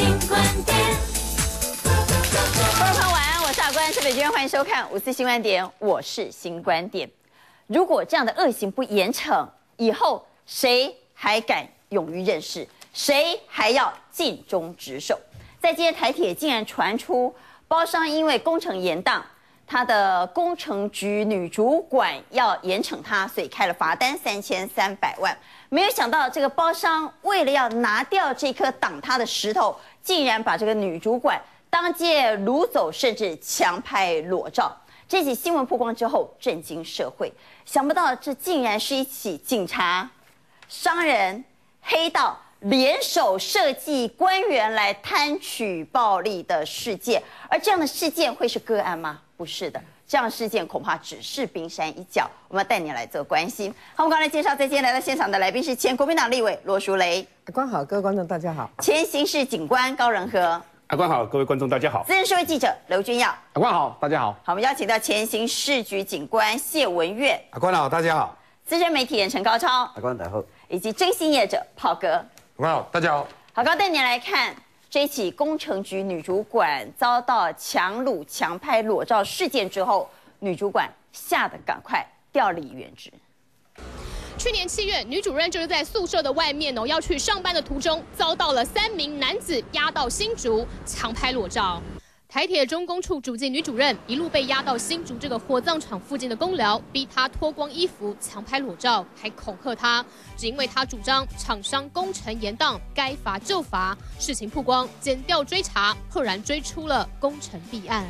观点。 各位朋友晚安，我是阿关，是北京，欢迎收看5次新观点，我是新观点。如果这样的恶行不严惩，以后谁还敢勇于任事？谁还要尽忠职守？在今天台铁竟然传出包商因为工程延宕，他的工程局女主管要严惩他，所以开了罚单3300万。没有想到这个包商为了要拿掉这颗挡他的石头，竟然把这个女主管当街掳走，甚至强拍裸照。这起新闻曝光之后，震惊社会。想不到这竟然是一起警察、商人、黑道联手设计官员来贪取暴利的事件。而这样的事件会是个案吗？不是的，这样的事件恐怕只是冰山一角。我们要带你来做关心。好，我们刚才介绍，在今天来到现场的来宾是前国民党立委罗淑蕾， 阿关好，各位观众大家好。 前刑事警官高仁和， 阿关好，各位观众大家好。 资深社会记者刘君耀， 阿关好，大家好。 好，我们邀请到前刑事局警官谢文岳， 阿关好，大家好。 资深媒体人陈高超， 阿关大好， 以及征信业者炮哥。 阿关好，大家好。 好，高带你来看这起工程局女主管遭到强掳、强拍裸照事件之后，女主管吓得赶快调离原职。 去年7月，女主任就是在宿舍的外面要去上班的途中，遭到了3名男子押到新竹强拍裸照。台铁中工处主计女主任一路被押到新竹这个火葬场附近的公寮，逼她脱光衣服强拍裸照，还恐吓她，只因为她主张厂商工程延宕，该罚就罚。事情曝光，检调追查，赫然追出了工程弊案。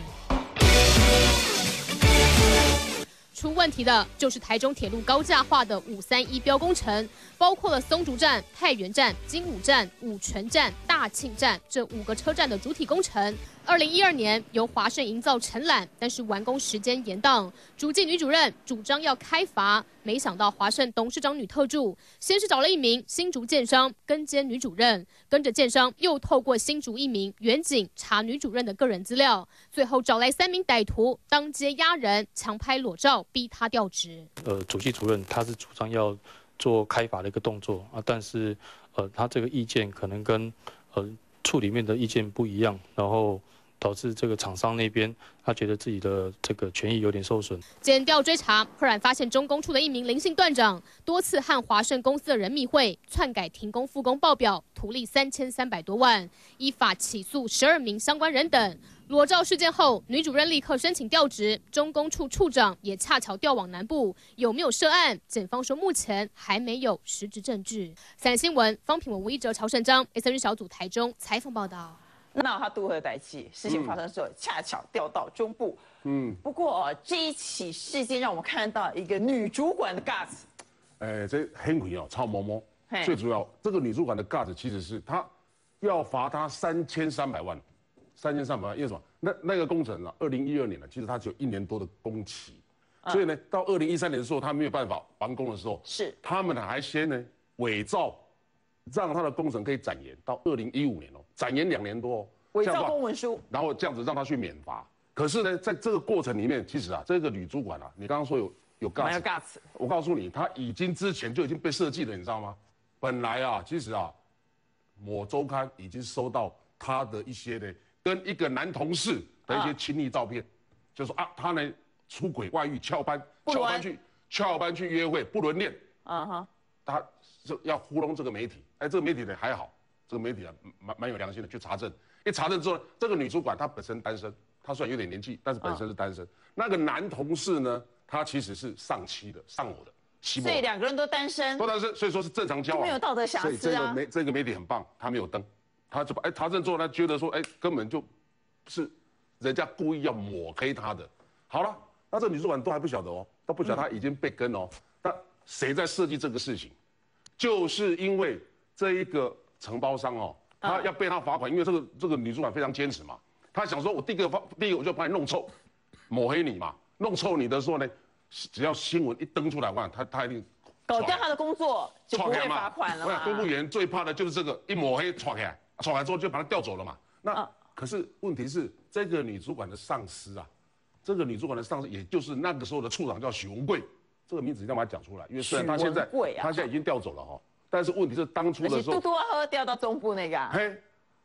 出问题的就是台中铁路高架化的531标工程，包括了松竹站、太原站、金武站、五权站、大庆站这5个车站的主体工程。2012年由华盛营造承揽，但是完工时间延宕，主计女主任主张要开罚，没想到华盛董事长女特助先是找了一名新竹建商跟监女主任，跟着建商又透过新竹一名员警查女主任的个人资料，最后找来3名歹徒当街压人、强拍裸照，逼她调职。 主计主任他是主张要做开罚的一个动作啊，但是他这个意见可能跟处里面的意见不一样，然后导致这个厂商那边他觉得自己的这个权益有点受损。 检调追查，赫然发现中工处的一名林姓段长多次和华盛公司的人密会，篡改停工复工报表，图利3300多万，依法起诉12名相关人等。裸照事件后，女主任立刻申请调职，中工处处长也恰巧调往南部，有没有涉案？检方说目前还没有实质证据。三新闻方品文、吴一哲、曹胜章 ，SNG 小组台中采访报道。 那他都会代气，事情发生的时候恰巧调到中部。不过这一起事件让我们看到一个女主管的 guts。 这很贵哦，超模模。最主要，这个女主管的 guts 其实是她要罚她3300万，3300万，因为什么？那个工程啊，2012年了，其实它只有1年多的工期，所以呢，到2013年的时候，他没有办法完工的时候， 是他们还先呢伪造，让他的工程可以展延到2015年哦，展延2年多哦， 伪造公文书， 然后这样子让他去免罚。可是呢，在这个过程里面，其实啊，这个女主管啊，你刚刚说有 guts， 我告诉你，她之前就已经被设计了，你知道吗？本来啊，其实啊，某周刊已经收到她的一些呢，跟一个男同事的一些亲密照片，就说啊，他呢出轨外遇，翘班去约会，不伦恋，他就要糊弄这个媒体。哎，这个媒体呢还好，这个媒体啊蛮有良心的，去查证。一查证之后，这个女主管她本身单身，她虽然有点年纪，但是本身是单身。那个男同事呢，他其实是上偶的， 所以2个人都单身， 所以说是正常交往， 没有道德瑕疵啊。 所以这个媒体很棒，他没有登，他就把查证之后，他觉得说，根本就是人家故意要抹黑他的。好了，那这女主管都还不晓得哦，都不晓得他已经被跟哦。那谁在设计这个事情？就是因为这一个承包商哦，他要被他罚款，因为这个女主管非常坚持嘛，他想说我第一个我就把你弄臭，抹黑你嘛，弄臭你的时候呢，只要新闻一登出来，他一定搞掉他的工作就不会罚款了嘛。 公务员最怕的就是这个一抹黑闯开之后就把他调走了嘛。那可是问题是这个女主管的上司啊，也就是那个时候的处长叫许文贵。这个名字一定要把它讲出来，因为虽然他现在已经调走了哈，但是问题是当初的时候， 嘟嘟喝调到中部那个，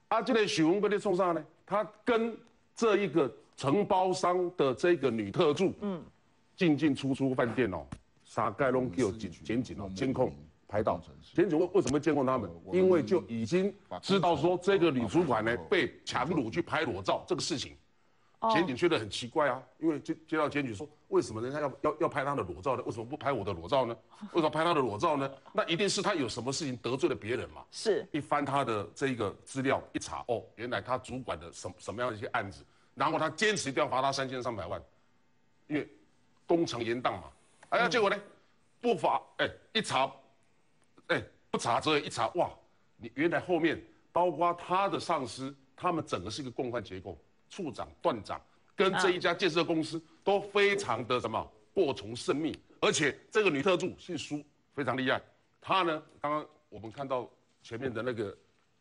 啊，这个许文贵的送上呢，他跟这一个承包商的这个女特助，进进出出饭店哦，啥盖拢给有检警哦监控拍到。检警为什么监控他们？因为就已经知道说这个女主管呢被强掳去拍裸照这个事情。检警觉得很奇怪啊，因为接到检举说，为什么人家要拍他的裸照呢？为什么不拍我的裸照呢？为什么拍他的裸照呢？那一定是他有什么事情得罪了别人嘛。 是。 一翻他的这个资料一查，哦，原来他主管的什么样的一些案子，然后他坚持一定要罚他3300万，因为工程延宕嘛。哎呀，结果呢，不罚，一查，不查之后一查，哇，你原来后面包括他的上司，他们整个是一个共犯结构。处长、段长跟这一家建设公司都非常的过从甚密，而且这个女特助姓苏，非常厉害。她呢，刚刚我们看到前面的那个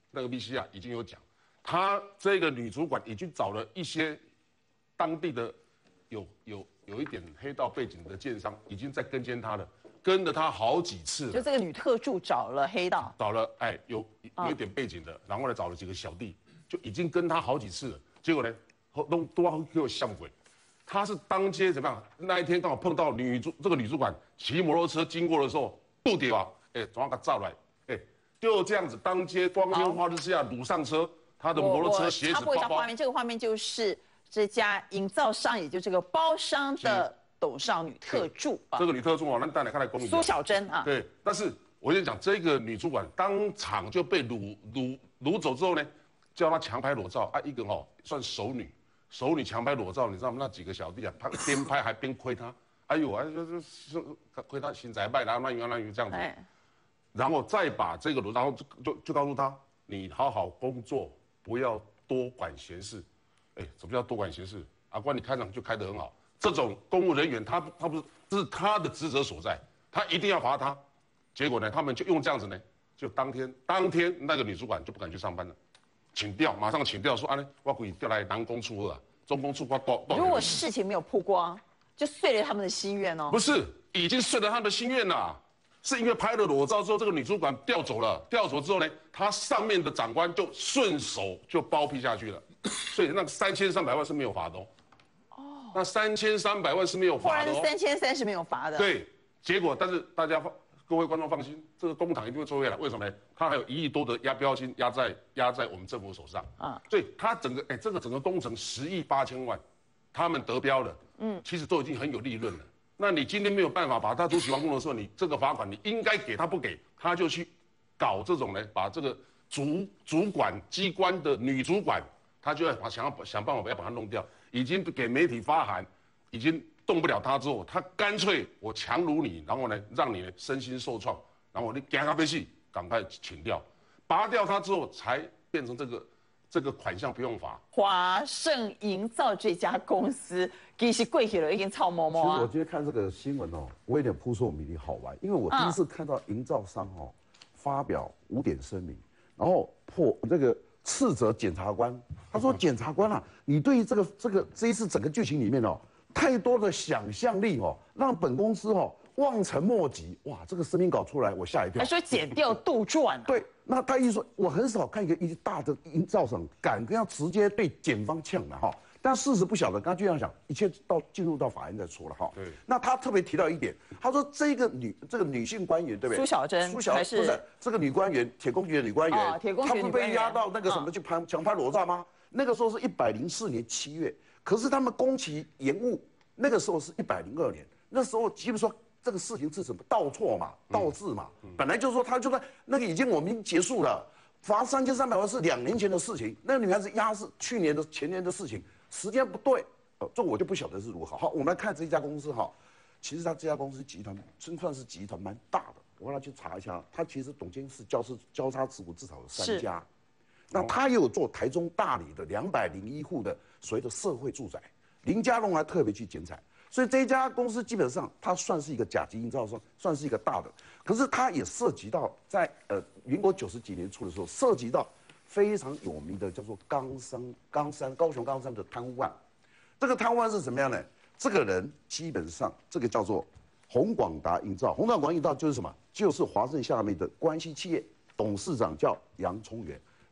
VC 啊，已经有讲，她这个女主管已经找了一些当地的有一点黑道背景的建商，已经在跟监她了，跟了她好几次了。 就这个女特助找了黑道， 找了有一点背景的，然后呢找了几个小弟，就已经跟她好几次了。结果呢，都要给我像鬼。他是当街怎么样？那一天刚好碰到这个女主管骑摩托车经过的时候，不丢啊，总要给照来，就这样子当街光天化日之下掳上车，他的摩托车、鞋子、包包。 这个画面就是这家营造商，也就这个包商的董少女特助啊。 这个女特助啊，那带来看来公平。 苏小珍啊。 对，但是我跟你讲，这个女主管当场就被掳走之后呢？叫他强拍裸照啊，一个算熟女强拍裸照，你知道吗？那几个小弟啊，他边拍还边亏他，哎呦，亏他心财败，然后乱用这样子，然后再把这个裸，然后就告诉他，你好好工作，不要多管闲事。什么叫多管闲事？阿官，你开场就开得很好，这种公务人员他不是，这是他的职责所在，他一定要罚他。结果呢，他们就用这样子呢，就当天那个女主管就不敢去上班了。马上请调，说我可以调来南工处了，中工处如果事情没有曝光，就碎了他们的心愿哦。 不是，已经碎了他们的心愿了，是因为拍了裸照之后，这个女主管调走了，调走之后呢，他上面的长官就顺手就包庇下去了，所以那3300万是没有罚的哦。那3300万是没有罚的哦。 不然3300是没有罚的。 对，结果但是各位观众放心，这个工厂一定会作业了。为什么呢？他还有1亿多的押标金压在我们政府手上啊，所以他整个工程10亿8千万，他们得标了，其实都已经很有利润了。那你今天没有办法把他如期完工的时候，你这个罚款你应该给他不给，他就去搞这种呢，把这个主管机关的女主管，他就要想办法要把他弄掉，已经给媒体发函，已经。动不了他之后，他干脆我强掳你，然后呢，让你身心受创，然后你给他飞戏，赶快请掉，拔掉他之后，才变成这个款项不用罚。 华盛营造这家公司其实贵起了已经超毛毛啊。 其实我今天看这个新闻哦，我有点扑朔迷离，好玩，因为我第一次看到营造商发表5点声明，然后斥责检察官，他说检察官啊，你对于这一次整个剧情里面太多的想象力让本公司望尘莫及。哇，这个声明稿出来，我吓一跳。 还说剪掉杜撰。 对，那他意思说，我很少看一大的营造商敢跟他直接对检方呛的但事实不晓得，刚刚就这样想，一切进入到法院再说了对。 那他特别提到一点，他说这个女性官员对不对？ 苏小珍不是这个女官员，铁工局的女官员， 铁工局她不被押到那个什么去强拍裸照吗？那个时候是104年7月。可是他们工期延误，那个时候是102年，那时候基本说这个事情是什么倒错嘛，倒置嘛，本来就是说他就在那个我们已经结束了，罚3300万是2年前的事情，那个女孩子押是前年的事情，时间不对，这我就不晓得是如何。好，我们来看这一家公司其实他这家公司集团算是集团蛮大的，我让他去查一下，他其实董监事交叉持股至少有3家。那他也有做台中大里的201户的所谓的社会住宅，林佳龙还特别去剪彩，所以这家公司基本上它算是一个甲级营造商，算是一个大的，可是它也涉及到在民国90几年初的时候，涉及到非常有名的叫做高雄冈山的贪污案。这个贪污案是怎么样呢？这个人基本上这个叫做宏广达营造，宏广达营造就是什么？就是华盛下面的关系企业。董事长叫杨聪元，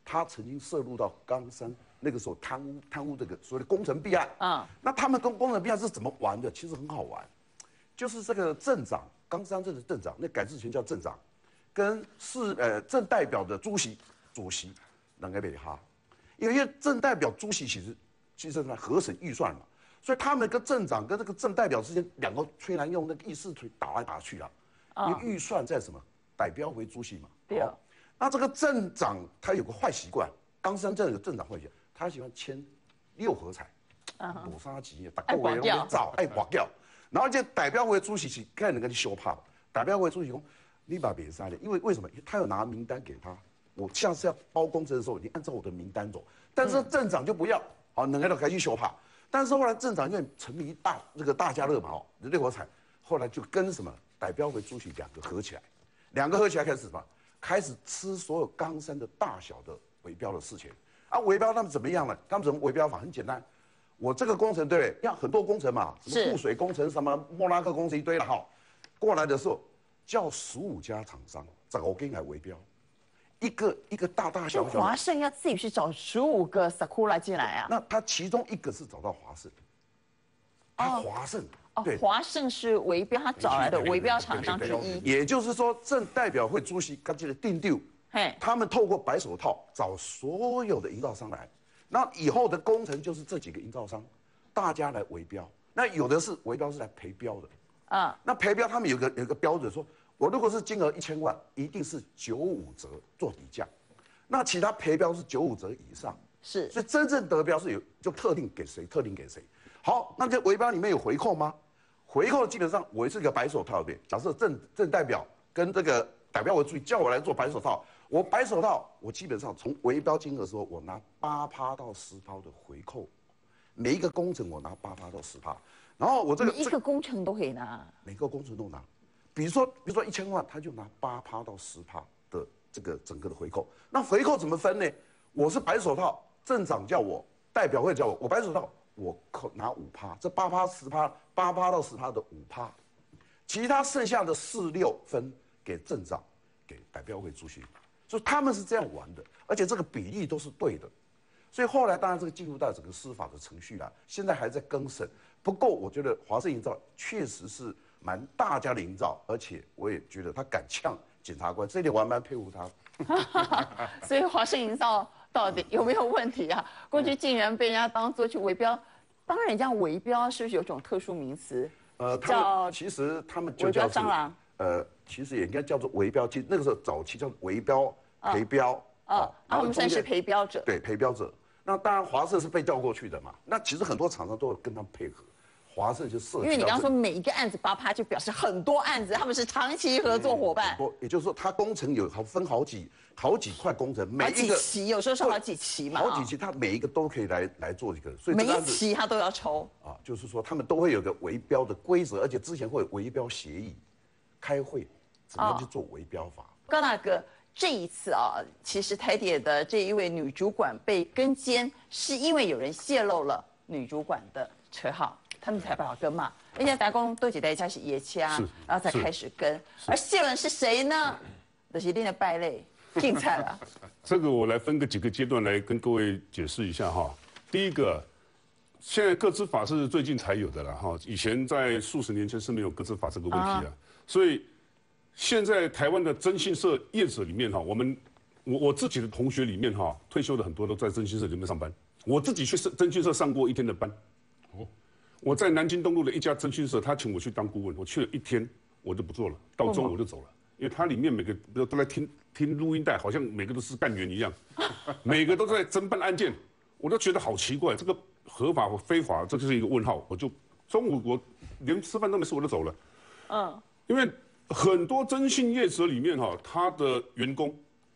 他曾经涉入到冈山那个时候贪污这个所谓的工程弊案啊。那他们跟工程弊案是怎么玩的？其实很好玩，就是这个镇长，冈山镇的镇长，那改制前叫镇长，跟镇代表的主席两个被哈，因为镇代表主席其实在核审预算嘛，所以他们跟镇长跟这个镇代表之间两个虽然用那个议事锤打来打去了，因为预算在什么代表为主席嘛。 对啊。 那这个镇长他有个坏习惯，冈山镇有镇长坏习惯，他喜欢签6合彩，裸杀级，打够为照爱刮掉，然后这代表会主席是看能够去修怕，代表会主席说你把别杀了，因为为什么？他有拿名单给他，我下次要包工程的时候，你按照我的名单走，但是镇长就不要，好，能够都开始修怕。但是后来镇长因为沉迷大家乐嘛，6合彩，后来就跟什么代表会主席两个合起来开始什么？开始吃所有冈山的大小的围标的事情啊，围标他们怎么样呢？他们怎么围标法？很简单，我这个工程对不对？要很多工程嘛，什么固水工程、什么莫拉克工程一堆了哈。过来的时候叫15家厂商找给你来围标，一个大小。 华盛要自己去找15个 Sakura 进来啊？ 那他其中一个是找到华盛，华盛。 对，华盛是围标，他找来的围标厂商之一。 也就是说，镇代表会主席刚才的定调，他们透过白手套找所有的营造商来，那以后的工程就是这几个营造商，大家来围标。那有的是围标是来赔标的，那赔标他们有个标准，说我如果是金额1000万，一定是95折做底价，那其他赔标是95折以上， 是， 所以真正得标是就特定给谁。好，那这围标里面有回扣吗？回扣基本上我是个白手套对，假设镇代表跟这个代表委注意叫我来做白手套，我白手套我基本上从围标金额的时候，我拿8%到10%的回扣，每一个工程我拿8%到10%，然后我这个每一个工程都可以拿， 每个工程都拿，比如说1000万，他就拿8%到10%的这个整个的回扣。那回扣怎么分呢？我是白手套，镇长叫我，代表会叫我，我白手套。我拿5%，这8%、10%，8%到10%的5%，其他剩下的4、6分给镇长，给代表会主席，所以他们是这样玩的，而且这个比例都是对的，所以后来当然这个进入到整个司法的程序了，现在还在更审。不过我觉得华盛营造确实是蛮大家的营造，而且我也觉得他敢呛检察官，这一点我还蛮佩服他。 所以华盛营造到底有没有问题啊？过去竟然被人家当作去围标，当然人家围标是不是有种特殊名词？ 其实他们就围标蟑螂。 其实也应该叫做围标，其实那个时候早期叫围标赔标。 他们算是赔标者。 对，赔标者。那当然华盛是被调过去的嘛。那其实很多厂商都有跟他们配合。华盛就涉及到， 因为你刚刚说每一个案子8%，就表示很多案子他们是长期合作伙伴。 也就是说，他工程有分好几块工程，每一个好几期，有时候是好几期嘛。 好几期，他每一个都可以来做一个，所以每一期他都要抽啊，就是说他们都会有个围标的规则，而且之前会有围标协议，开会怎么样去做围标法。 高大哥，这一次啊，其实台铁的这一位女主管被跟监，是因为有人泄露了女主管的车号。他们才把它跟嘛，人家打工都几代家是野掐，然后才开始跟。而谢文是谁呢？就是你的败类，精彩了。 这个我来分个几个阶段来跟各位解释一下哈。第一个，现在个资法是最近才有的了哈，以前在数十年前是没有个资法这个问题的，所以现在台湾的征信社业者里面哈，我自己的同学里面哈，退休的很多都在征信社里面上班，我自己去征信社上过1天的班。我在南京东路的一家征信社，他请我去当顾问，我去了1天，我就不做了，到中午我就走了，因为它里面每个都在听录音带，好像每个都是干员一样，每个都在侦办案件，我都觉得好奇怪，这个合法或非法，这就是一个问号。我就中午我连吃饭都没吃，我就走了。因为很多征信业者里面哈，他的员工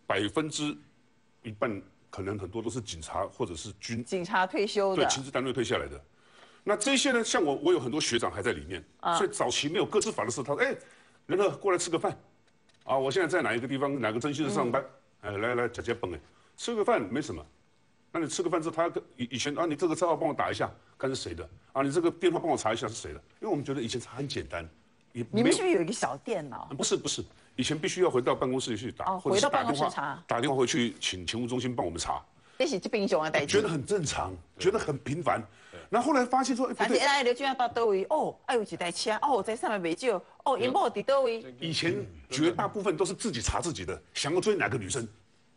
1半可能很多都是警察或者是警察退休的， 对，情治单位退下来的。那这些呢？像我有很多学长还在里面，所以早期没有个资法的时候，他说：“仁和过来吃个饭，啊，我现在在哪一个地方哪个征信社上班，来假本吃个饭没什么。那你吃个饭之后，他以前啊，你这个账号帮我打一下，看是谁的啊，你这个电话帮我查一下是谁的，因为我们觉得以前查很简单， 你们是不是有一个小电脑？ 不是， 以前必须要回到办公室去打， 回到办公室查， 打电话回去请勤务中心帮我们查。 这是这英雄的代志， 觉得很正常，觉得很平凡。然后后来发现说， 而且哎，刘俊要到倒位哦，哎有一台车哦，在上面没救哦，因某伫倒位。 以前绝大部分都是自己查自己的，想要追哪个女生。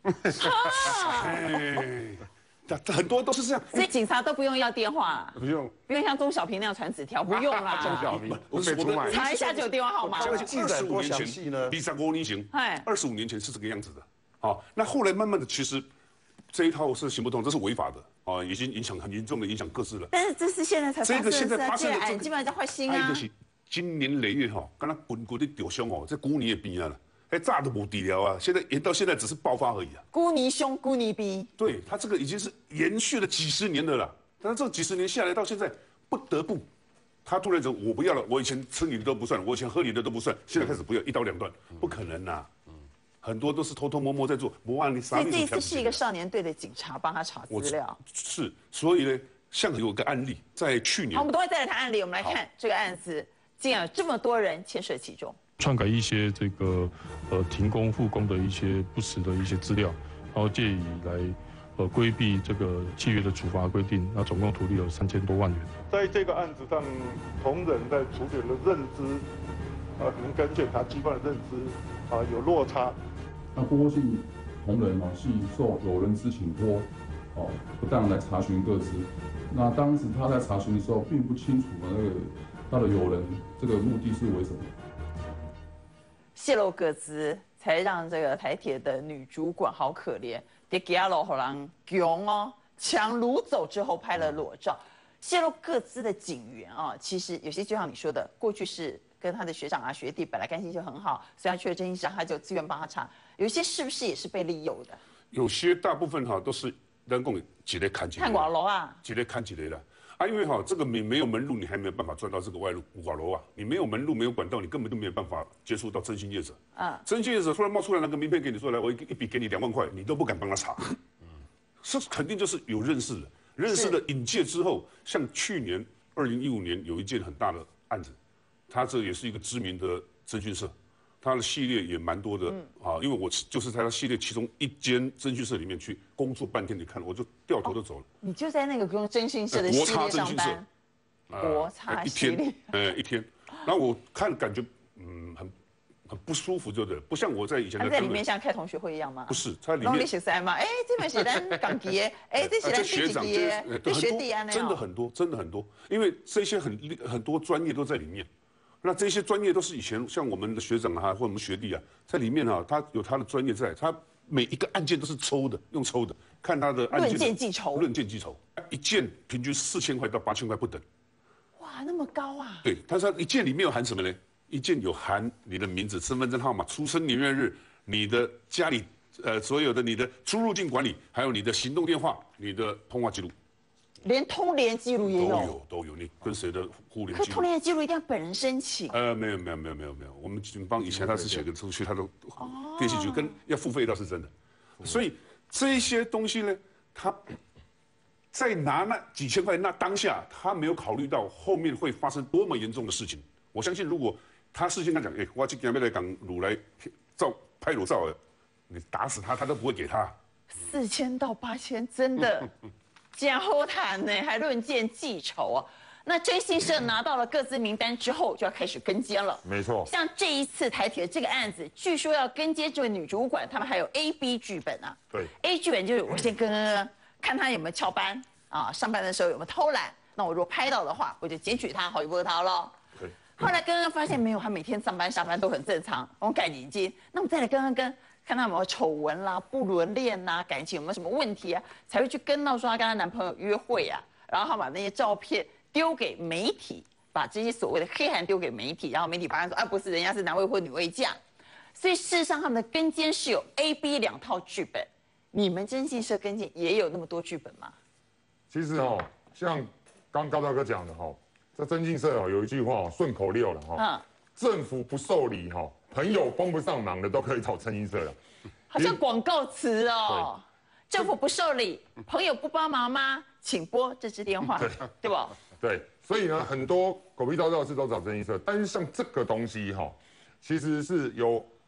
很多都是这样， 所以警察都不用要电话， 不用像钟小平那样传纸条，不用啦。 钟小平， 我的查一下就有电话号码。 25年前呢 ，25年前，25年前是这个样子的。好，那后来慢慢的，其实这一套是行不通，这是违法的啊，已经很严重的影响各自了。 但是这是现在才发生的， 现在发生的， 基本上叫坏心啊。 就是今年累月哈，刚刚滚的丢凶哦，这古尼也边了。还炸都不低了啊！现在延到现在只是爆发而已啊。 孤尼凶，孤尼逼。 对他这个已经是延续了几十年的了，但是这几十年下来到现在，不得不，他突然说我不要了，我以前吃你的都不算，我以前喝你的都不算，现在开始不要，一刀两断，不可能呐。很多都是偷偷摸摸在做，不按你啥。 所以这一次是一个少年队的警察帮他查资料。 是，所以呢，像有个案例，在去年。 好，我们等会再来谈案例，我们来看这个案子，竟然有这么多人牵涉其中。 篡改一些这个停工复工的一些不实的一些资料，然后借以来规避这个契约的处罚规定，那总共图利了3000多万元。 在这个案子上，同仁在处理的认知，可能跟检察机关的认知有落差。 那郭姓同仁系受有人之请托，不当来查询个资。那当时他在查询的时候，并不清楚他的有人这个目的是为什么。 泄露个资，才让这个台铁的女主管好可怜，给给阿老好人穷哦，抢掳走之后拍了裸照。泄露个资的警员啊，其实有些就像你说的，过去是跟他的学长啊学弟本来关系就很好，所以他去了侦讯室，他就自愿帮他查。有些是不是也是被利诱的？ 有些大部分都是人工几类看几类， 看寡楼啊， 几类看几类的。因为这个你没有门路，你还没有办法赚到这个外路五寡楼啊！你没有门路，没有管道，你根本就没有办法接触到征信业者。征信业者突然冒出来那个名片给你说来，我一笔给你2万块，你都不敢帮他查。是肯定就是有认识的，认识的引介之后，像去年2015年有一件很大的案子，他这也是一个知名的征讯社。他的系列也蛮多的因为我就是在他系列其中一间征讯社里面去工作半天，你看我就掉头就走了。 你就在那个征讯社的系列上班？国差系列， 一天，然后我看感觉很不舒服，对不对？不像我在以前在里面像开同学会一样吗？ 不是，他里面学生嘛，这边是咱港籍的，这是咱学长，这学弟啊， 真的很多，真的很多，因为这些很多专业都在里面。那这些专业都是以前像我们的学长或我们学弟在里面他有他的专业在，他每一个案件都是用抽的，看他的案件论件计酬， 一件平均4000块到8000块不等。 哇，那么高啊！ 对，但是他一件里面有含什么呢？一件有含你的名字、身份证号码、出生年月日、你的家里所有的你的出入境管理，还有你的行动电话、你的通话记录。 连通联记录也有， 都有。你跟谁的互联？ 可通联记录一定要本人申请。 没有。我们警方以前他是写个出去，他都电信局跟要付费倒是真的。所以这些东西呢，他在拿那几千块那当下，他没有考虑到后面会发生多么严重的事情。我相信，如果他事先跟他讲，我今天要来港鲁来拍裸照，你打死他都不会给他。 4000到8000，真的。假好谈呢，还论件计酬啊！那征信社拿到了个资名单之后，就要开始跟监了。 没错， 像这一次台铁这个案子，据说要跟监这位女主管，他们还有 A、B 剧本啊。 对 ，A 剧本就是我先跟看他有没有翘班啊，上班的时候有没有偷懒。那我如果拍到的话，我就检举他，好一波他咯。 对。 后来刚发现没有，他每天上班下班都很正常，我们改眼睛。那我们再来跟看他有没有丑闻啦、不伦恋啦、感情有没有什么问题啊，才会去跟到说他跟她男朋友约会啊，然后他把那些照片丢给媒体，把这些所谓的黑函丢给媒体，然后媒体发现说不是，人家是男未婚女未嫁，所以事实上他们的跟监是有 A、B 2套剧本。你们征信社跟监也有那么多剧本吗？ 其实像刚高大哥讲的在征信社有一句话顺口溜了政府不受理朋友帮不上忙的都可以找征信社了， 好像广告词哦。政府不受理，朋友不帮忙吗？请拨这支电话，对不？ 对，所以呢，很多狗屁倒灶的事都找征信社，但是像这个东西其实是由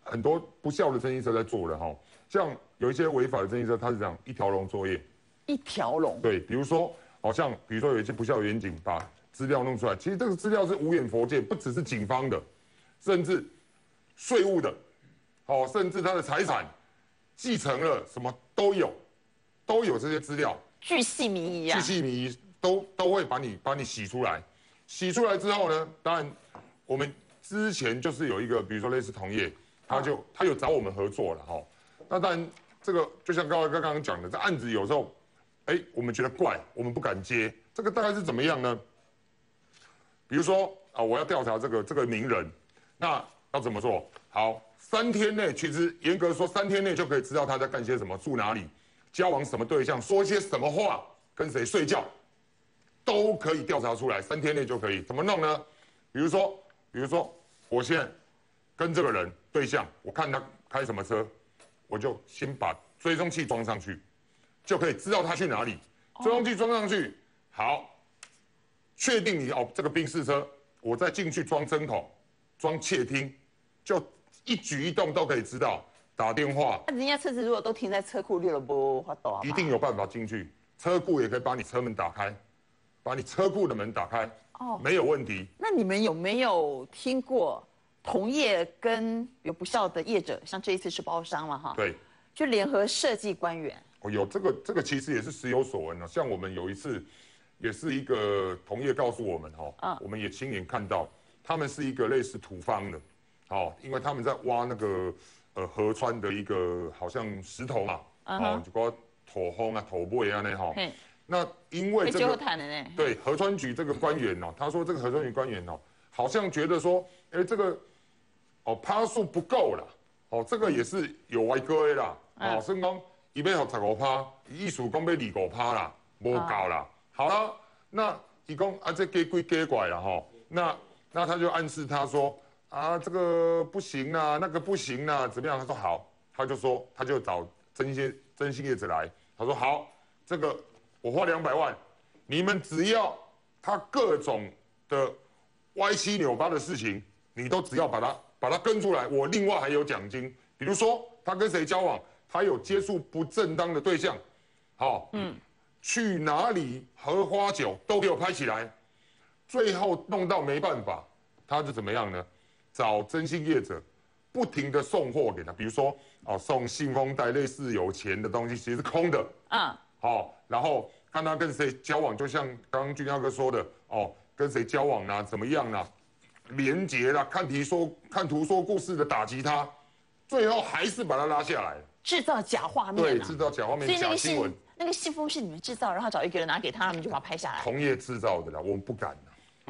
很多不孝的征信社在做的哈，像有一些违法的征信社，它是这样一条龙作业。 一条龙。 对，比如说，好像比如说有一些不孝的员警把资料弄出来，其实这个资料是无远弗届，不只是警方的，甚至税务的，甚至他的财产继承了什么都有这些资料， 巨细靡遗啊， 巨细靡遗都会把你洗出来，洗出来之后呢，当然我们之前就是有一个，比如说类似同业，他有找我们合作了哈，那当然这个就像刚刚讲的，这案子有时候，我们觉得怪，我们不敢接，这个大概是怎么样呢？比如说我要调查这个名人，那要怎么做？好，3天内，其实严格说3天内就可以知道他在干些什么，住哪里，交往什么对象，说些什么话，跟谁睡觉，都可以调查出来，3天内就可以。怎么弄呢？比如说我现在跟这个人对象，我看他开什么车，我就先把追踪器装上去，就可以知道他去哪里。追踪器装上去，好。确定你这个宾士车，我再进去装针孔、装窃听，就一举一动都可以知道。打电话， 那人家车子如果都停在车库里了，不发抖啊？ 一定有办法进去。车库也可以把你车门打开，把你车库的门打开，没有问题。 那你们有没有听过同业跟有不孝的业者，像这一次是包商嘛哈？ 对， 就联合设计官员。 有这个其实也是时有所闻的。像我们有一次。也是一个同业告诉我们我们也亲眼看到，他们是一个类似土方的，因为他们在挖那个河川的一个好像石头嘛，就包括土风啊、土尾啊那那因为这个对河川局这个官员他说这个河川局官员好像觉得说，这个趴数不够了，这个也是有歪哥的啦，所以讲伊要15趴，意思讲要25趴啦，无够啦。好了，那一共这给归给拐了哈，那他就暗示他说这个不行啦，那个不行啦，怎么样？他说好，他就找征信业者来，他说好，这个我花200万，你们只要他各种的歪七扭八的事情，你都只要把它跟出来，我另外还有奖金，比如说他跟谁交往，他有接触不正当的对象，去哪里喝花酒都给我拍起来，最后弄到没办法，他就怎么样呢？找征信业者，不停的送货给他，比如说送信封袋，类似有钱的东西，其实是空的然后看他跟谁交往，就像刚刚俊耀哥说的跟谁交往啊，怎么样啊，连结啦，看图说故事的打击他，最后还是把他拉下来， 制造假画面， 对，制造假画面，假新闻。 那个信封是你们制造，然后找一个人拿给他们就把它拍下来。 同业制造的啦，我们不敢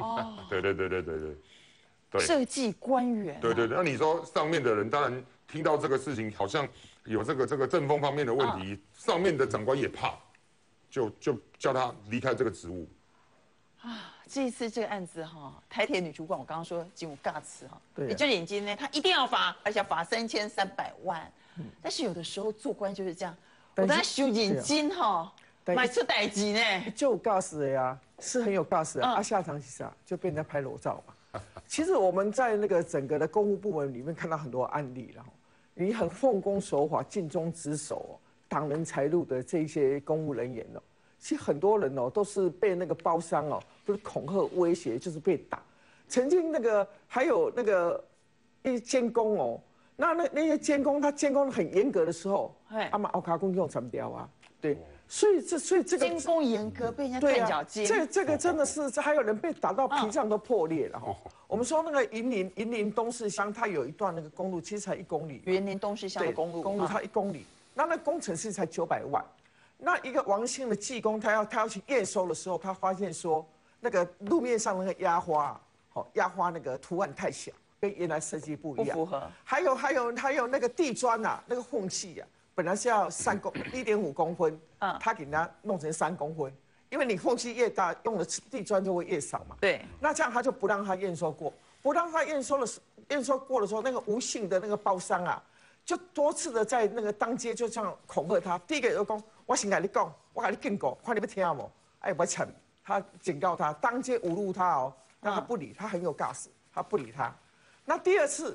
对。 设计官员。 对。那你说上面的人，当然听到这个事情，好像有这个政风方面的问题，上面的长官也怕，就叫他离开这个职务。 这一次这个案子台铁女主管，我刚刚说金武尬词对， 也就眼睛呢，他一定要罚，而且要罚3300万。但是有的时候做官就是这样。我在修眼睛买出代志呢， 就有 gas 的呀，是很有 gas 的。下场是啥？就被人家拍裸照嘛。其实我们在那个整个的公务部门里面看到很多案例了，你很奉公守法、尽忠职守、挡人财路的这些公务人员其实很多人都是被那个包商都是恐吓威胁，就是被打。曾经还有一监工那些监工，他监工很严格的时候，奥卡公用怎么掉啊？对，所以这个监工严格被人家看脚筋， 这个真的是，还有人被打到脾脏都破裂了我们说那个云林东势乡，它有一段那个公路，其实才1公里。 云林东势乡的公路它1公里，那工程师才900万。那一个王姓的技工，他要去验收的时候，他发现说那个路面上那个压花那个图案太小。跟原来设计不一样， 不符合。 还有那个地砖那个缝隙本来是要1.5公分，他给他弄成3公分，因为你缝隙越大，用的地砖就会越少嘛。 对。 那这样他就不让他验收过，不让他验收过的时候，那个吴姓的那个包商就多次的在那个当街就这样恐吓他。第一个就说，我先跟你讲，我跟你警告，看你要听不？不抢，他警告他，当街侮辱他那他不理，他很有 gas，他不理他。那第二次，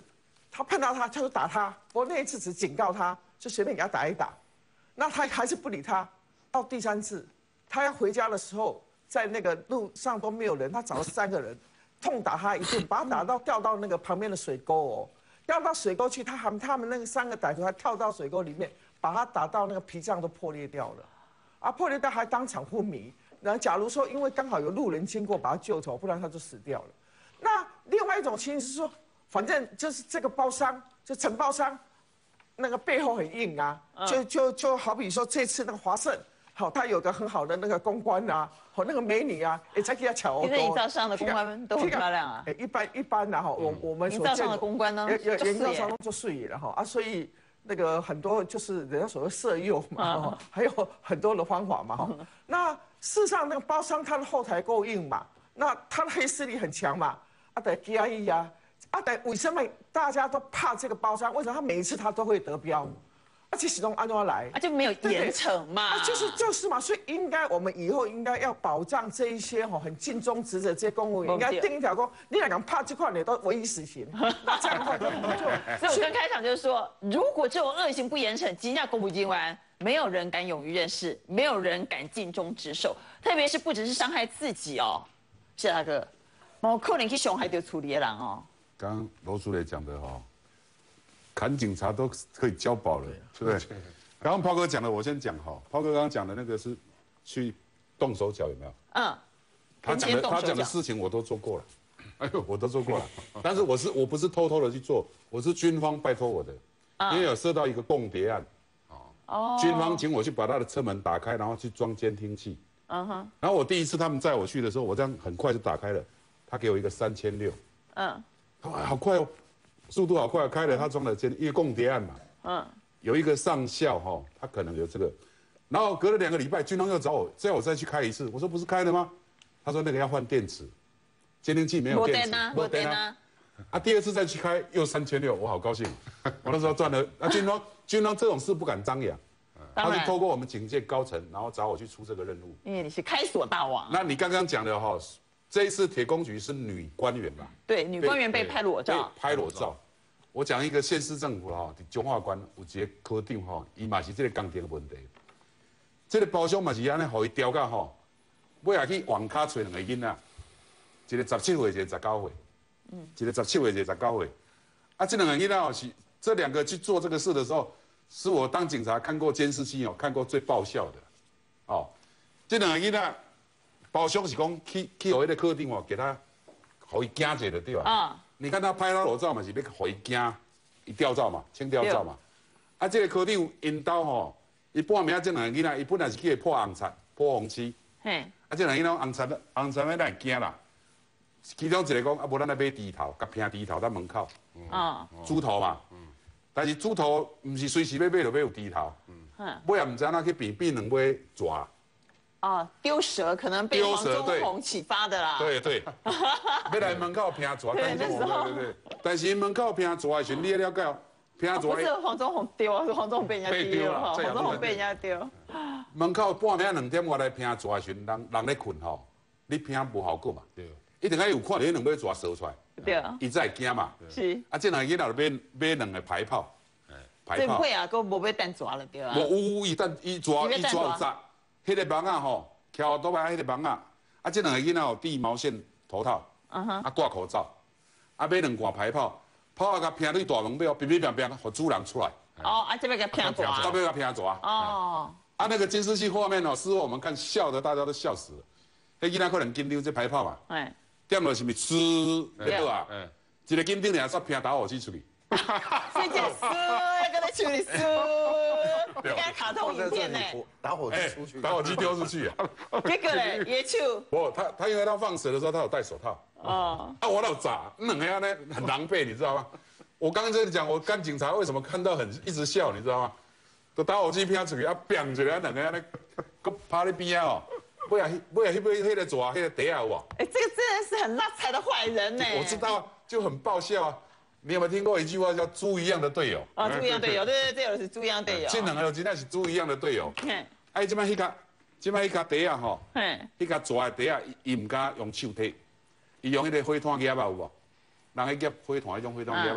他碰到他就打他，不过那一次只警告他，就随便给他打一打，那他还是不理他。到第3次，他要回家的时候，在那个路上都没有人，他找了3个人，痛打他一顿，把他打到掉到那个旁边的水沟哦，掉到水沟去，他们那个3个歹徒还跳到水沟里面，把他打到那个脾脏都破裂掉了，啊，破裂掉还当场昏迷。然后假如说因为刚好有路人经过把他救走，不然他就死掉了。那另外一种情形是说，反正就是这个包商，就承包商，那个背后很硬啊，就好比说这次那个华盛。好，他有个很好的那个公关啊，和那个美女啊，也才给他巧。 其实营造商的公关都很漂亮啊。 一般的哈，我们营造商的公关呢， 营造商就顺了哈啊，所以那个很多就是人家所谓色诱嘛，还有很多的方法嘛哈。那事实上那个包商他的后台够硬嘛，那他的黑势力很强嘛，啊得压抑呀，啊得为什么大家都怕这个包商？为什么他每一次他都会得标？而且始终按照来， 就没有严惩嘛， 就是嘛，所以我们以后应该要保障这一些很尽忠职责这些公务员，应该定一条说，你俩敢怕这块，你都唯一死刑。那这样的话就， 所以我刚开场就是说，如果这种恶行不严惩，即将公布今晚，没有人敢勇于认识，没有人敢尽忠职守，特别是不只是伤害自己哦，谢大哥，可能去伤害到处理的人哦。 刚刚罗书磊讲的哈。砍警察都可以交保了，对不对？刚刚炮哥讲的，我先讲哈。炮哥刚刚讲的那个是去动手脚，有没有？他讲的事情我都做过了，哎呦，我都做过了。但是我不是偷偷的去做，我是军方拜托我的，因为有涉到一个共谍案，军方请我去把他的车门打开，然后去装监听器。然后我第一次他们载我去的时候，我这样很快就打开了，他给我一个3600，好快哦。速度好快，开了他装了因为共谍案嘛，有一个上校哈，他可能有这个，然后隔了2个礼拜，军方又找我，叫我再去开一次，我说不是开了吗？他说那个要换电池，监听器没有电池， 没电啊， 第2次再去开又3600，我好高兴，我那时候赚了，军方这种事不敢张扬，他是透过我们警界高层，然后找我去出这个任务， 因为你是开锁大王。 那你刚刚讲的哈。这一次铁公局是女官员吧？ 对，女官员被拍裸照。 拍裸照。我讲一个县市政府哈，中华关有一个科长哈，伊嘛是这个工程的问题。这个包厢嘛是安尼，互伊调到吼，尾下去网咖找2个囡仔，一个17岁，一个19岁，一个17岁，一个19岁。这2个囡仔是这2个去做这个事的时候，是我当警察看过监视器看过最爆笑的。这2个囡仔。包厢是讲去互迄个客厅给他，互伊惊者就对了。你看他拍他裸照嘛，是要互伊惊，伊吊照嘛，轻吊照嘛。这个客厅因兜吼，伊半暝这2个囡仔，伊本来是去破红漆、破红漆。这2个囡仔红漆咱会惊啦。其中一个讲无咱来买猪头，甲拼猪头在门口。猪头嘛。但是猪头唔是随时要买就买有猪头。尾也唔知哪去变2尾蛇。 丢蛇可能被黄宗宏启发的啦。 对，要来门口拼蛇，对。但是门口拼蛇的时候，你也了解，拼蛇。 不是黄宗宏丢，是黄宗宏被人家丢，黄宗宏被人家丢。 门口半暝2点我来拼蛇的时候，人咧困吼，你拼无效果嘛。对。一定要有看到2尾蛇射出来。对。伊才会惊嘛。是。这2个囡仔就买2个排炮。 排炮。这会啊，佫无要弹蛇了对啊。 有伊蛇有砸。迄个网仔吼，桥倒来迄个网仔，这2个囡仔有戴毛线头套，挂口罩，买2罐排炮，炮甲拼对大门边，乒乒乓乓，互主人出来。 这边给拼蛇。 这边给拼蛇。那个监视器画面事后我们看笑的，大家都笑死了。迄囡仔可能紧张这排炮嘛，点落是咪呲，对啊？一个紧张俩煞拼打火机出去。 这件呲，要跟他处理呲。你看卡通影片呢， 打火机出去， 打火机丢出去啊！ 结果呢，野球。 不，他因为他放蛇的时候，他有戴手套。我老炸，2个呢很狼狈，你知道吗？我刚刚在讲，我干警察为什么看到一直笑，你知道吗？都打火机拼出去砰一个2个呢，搁趴在边哦。尾啊，迄个蛇，迄个底啊有无？ 这个真的是很拉踩的坏人呢。 我知道，就很爆笑啊。你有没有听过一句话叫“猪一样的队友”？ 猪一样队友，对，这是猪一样队友。 这2个真的是猪一样的队友。这摆迄架底啊吼，迄架蛇的底啊，伊唔敢用手提，伊用迄个火炭夹啊有无？人迄夹火炭迄种火炭夹啊，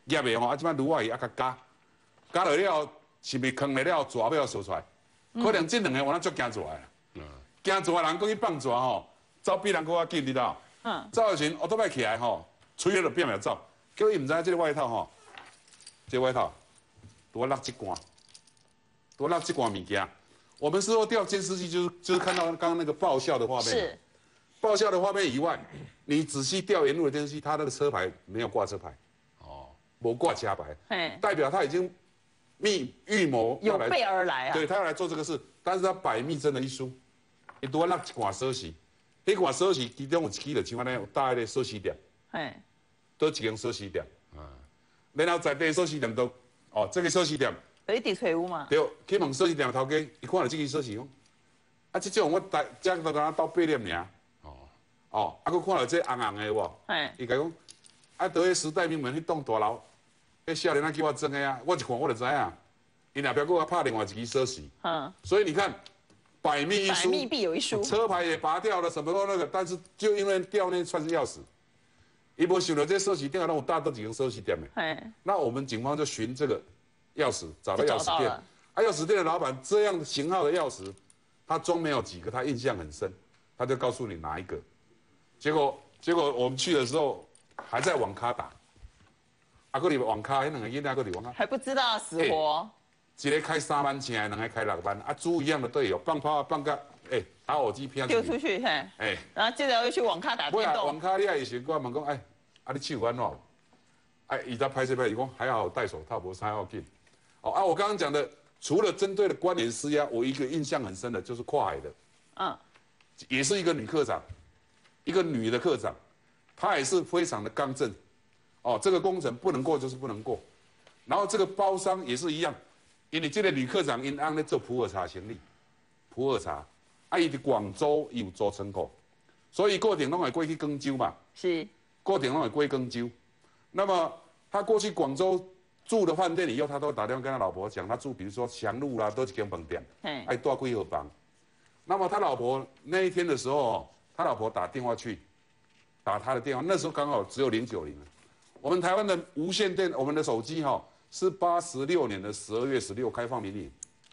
夹的吼，啊，即摆卤啊甲加落了，是咪坑了蛇要烧出来？可能这两个我那足惊蛇的，惊蛇的人讲去放蛇吼，走比人搁较紧，你知道？走的时阵，我都摆起来吼，吹了就变了走，结果伊唔知这个外套吼，这个外套多落一罐，多落一罐物件。我们事后调监视器，就是看到刚刚那个爆笑的画面。是。爆笑的画面以外，你仔细调沿路的监视器，他那个车牌没有挂车牌，没挂车牌，代表他已经预谋有备而来啊。 对他要来做这个事，但是他百密真的一疏，伊多那一罐锁匙，那罐锁匙其中有一支就像安尼有大个锁匙店，都一间锁匙店，然后在地锁匙店都这个锁匙店， 一直找有嘛。 对，去问锁匙店头家，伊看到这个锁匙讲，啊，这种我才都敢斗8粒尔。啊，佮看到这红红的无？伊讲，啊，倒迄时代名门迄栋大楼，迄少年仔叫我装的啊，我一看我就知影，伊后壁佮我拍另外一支锁匙。所以你看，百密一疏， 百密必有一疏。 车牌也拔掉了，什么都那个，但是就因为掉那串钥匙，伊无想到这锁匙店那有大多几间锁匙店的。那我们警方就寻这个钥匙，找到钥匙店。啊，钥匙店的老板这样型号的钥匙，他装没有几个，他印象很深，他就告诉你哪一个。结果我们去的时候还在网咖打，啊，搁里网咖，那两个囡仔搁里网咖， 还不知道死活。 一个开3万钱，两个开6万，啊，猪一样的队友，放炮放个，打火机偏丢出去，然后接着又去网咖打电动。 网咖你也是过来问讲，啊，你手安怎？伊在拍摄拍，伊讲还好戴手套，无啥要紧。我刚刚讲的，除了针对的关联施压，我一个印象很深的就是跨海的，也是一个女科长。一个女的科长，她也是非常的刚正，这个工程不能过就是不能过。然后这个包商也是一样，因为这个女科长因安咧做普洱茶生意，普洱茶，伊伫广州有做仓库，所以固定拢会过去广州嘛。是。固定拢会过去广州。那么他过去广州住的饭店以后，他都打电话跟他老婆讲，他住比如说祥路啦，都是间饭店，爱住几号房。那么他老婆那一天的时候。他老婆打电话去，打他的电话，那时候刚好只有090了。我们台湾的无线电，我们的手机是86年的12月16开放民营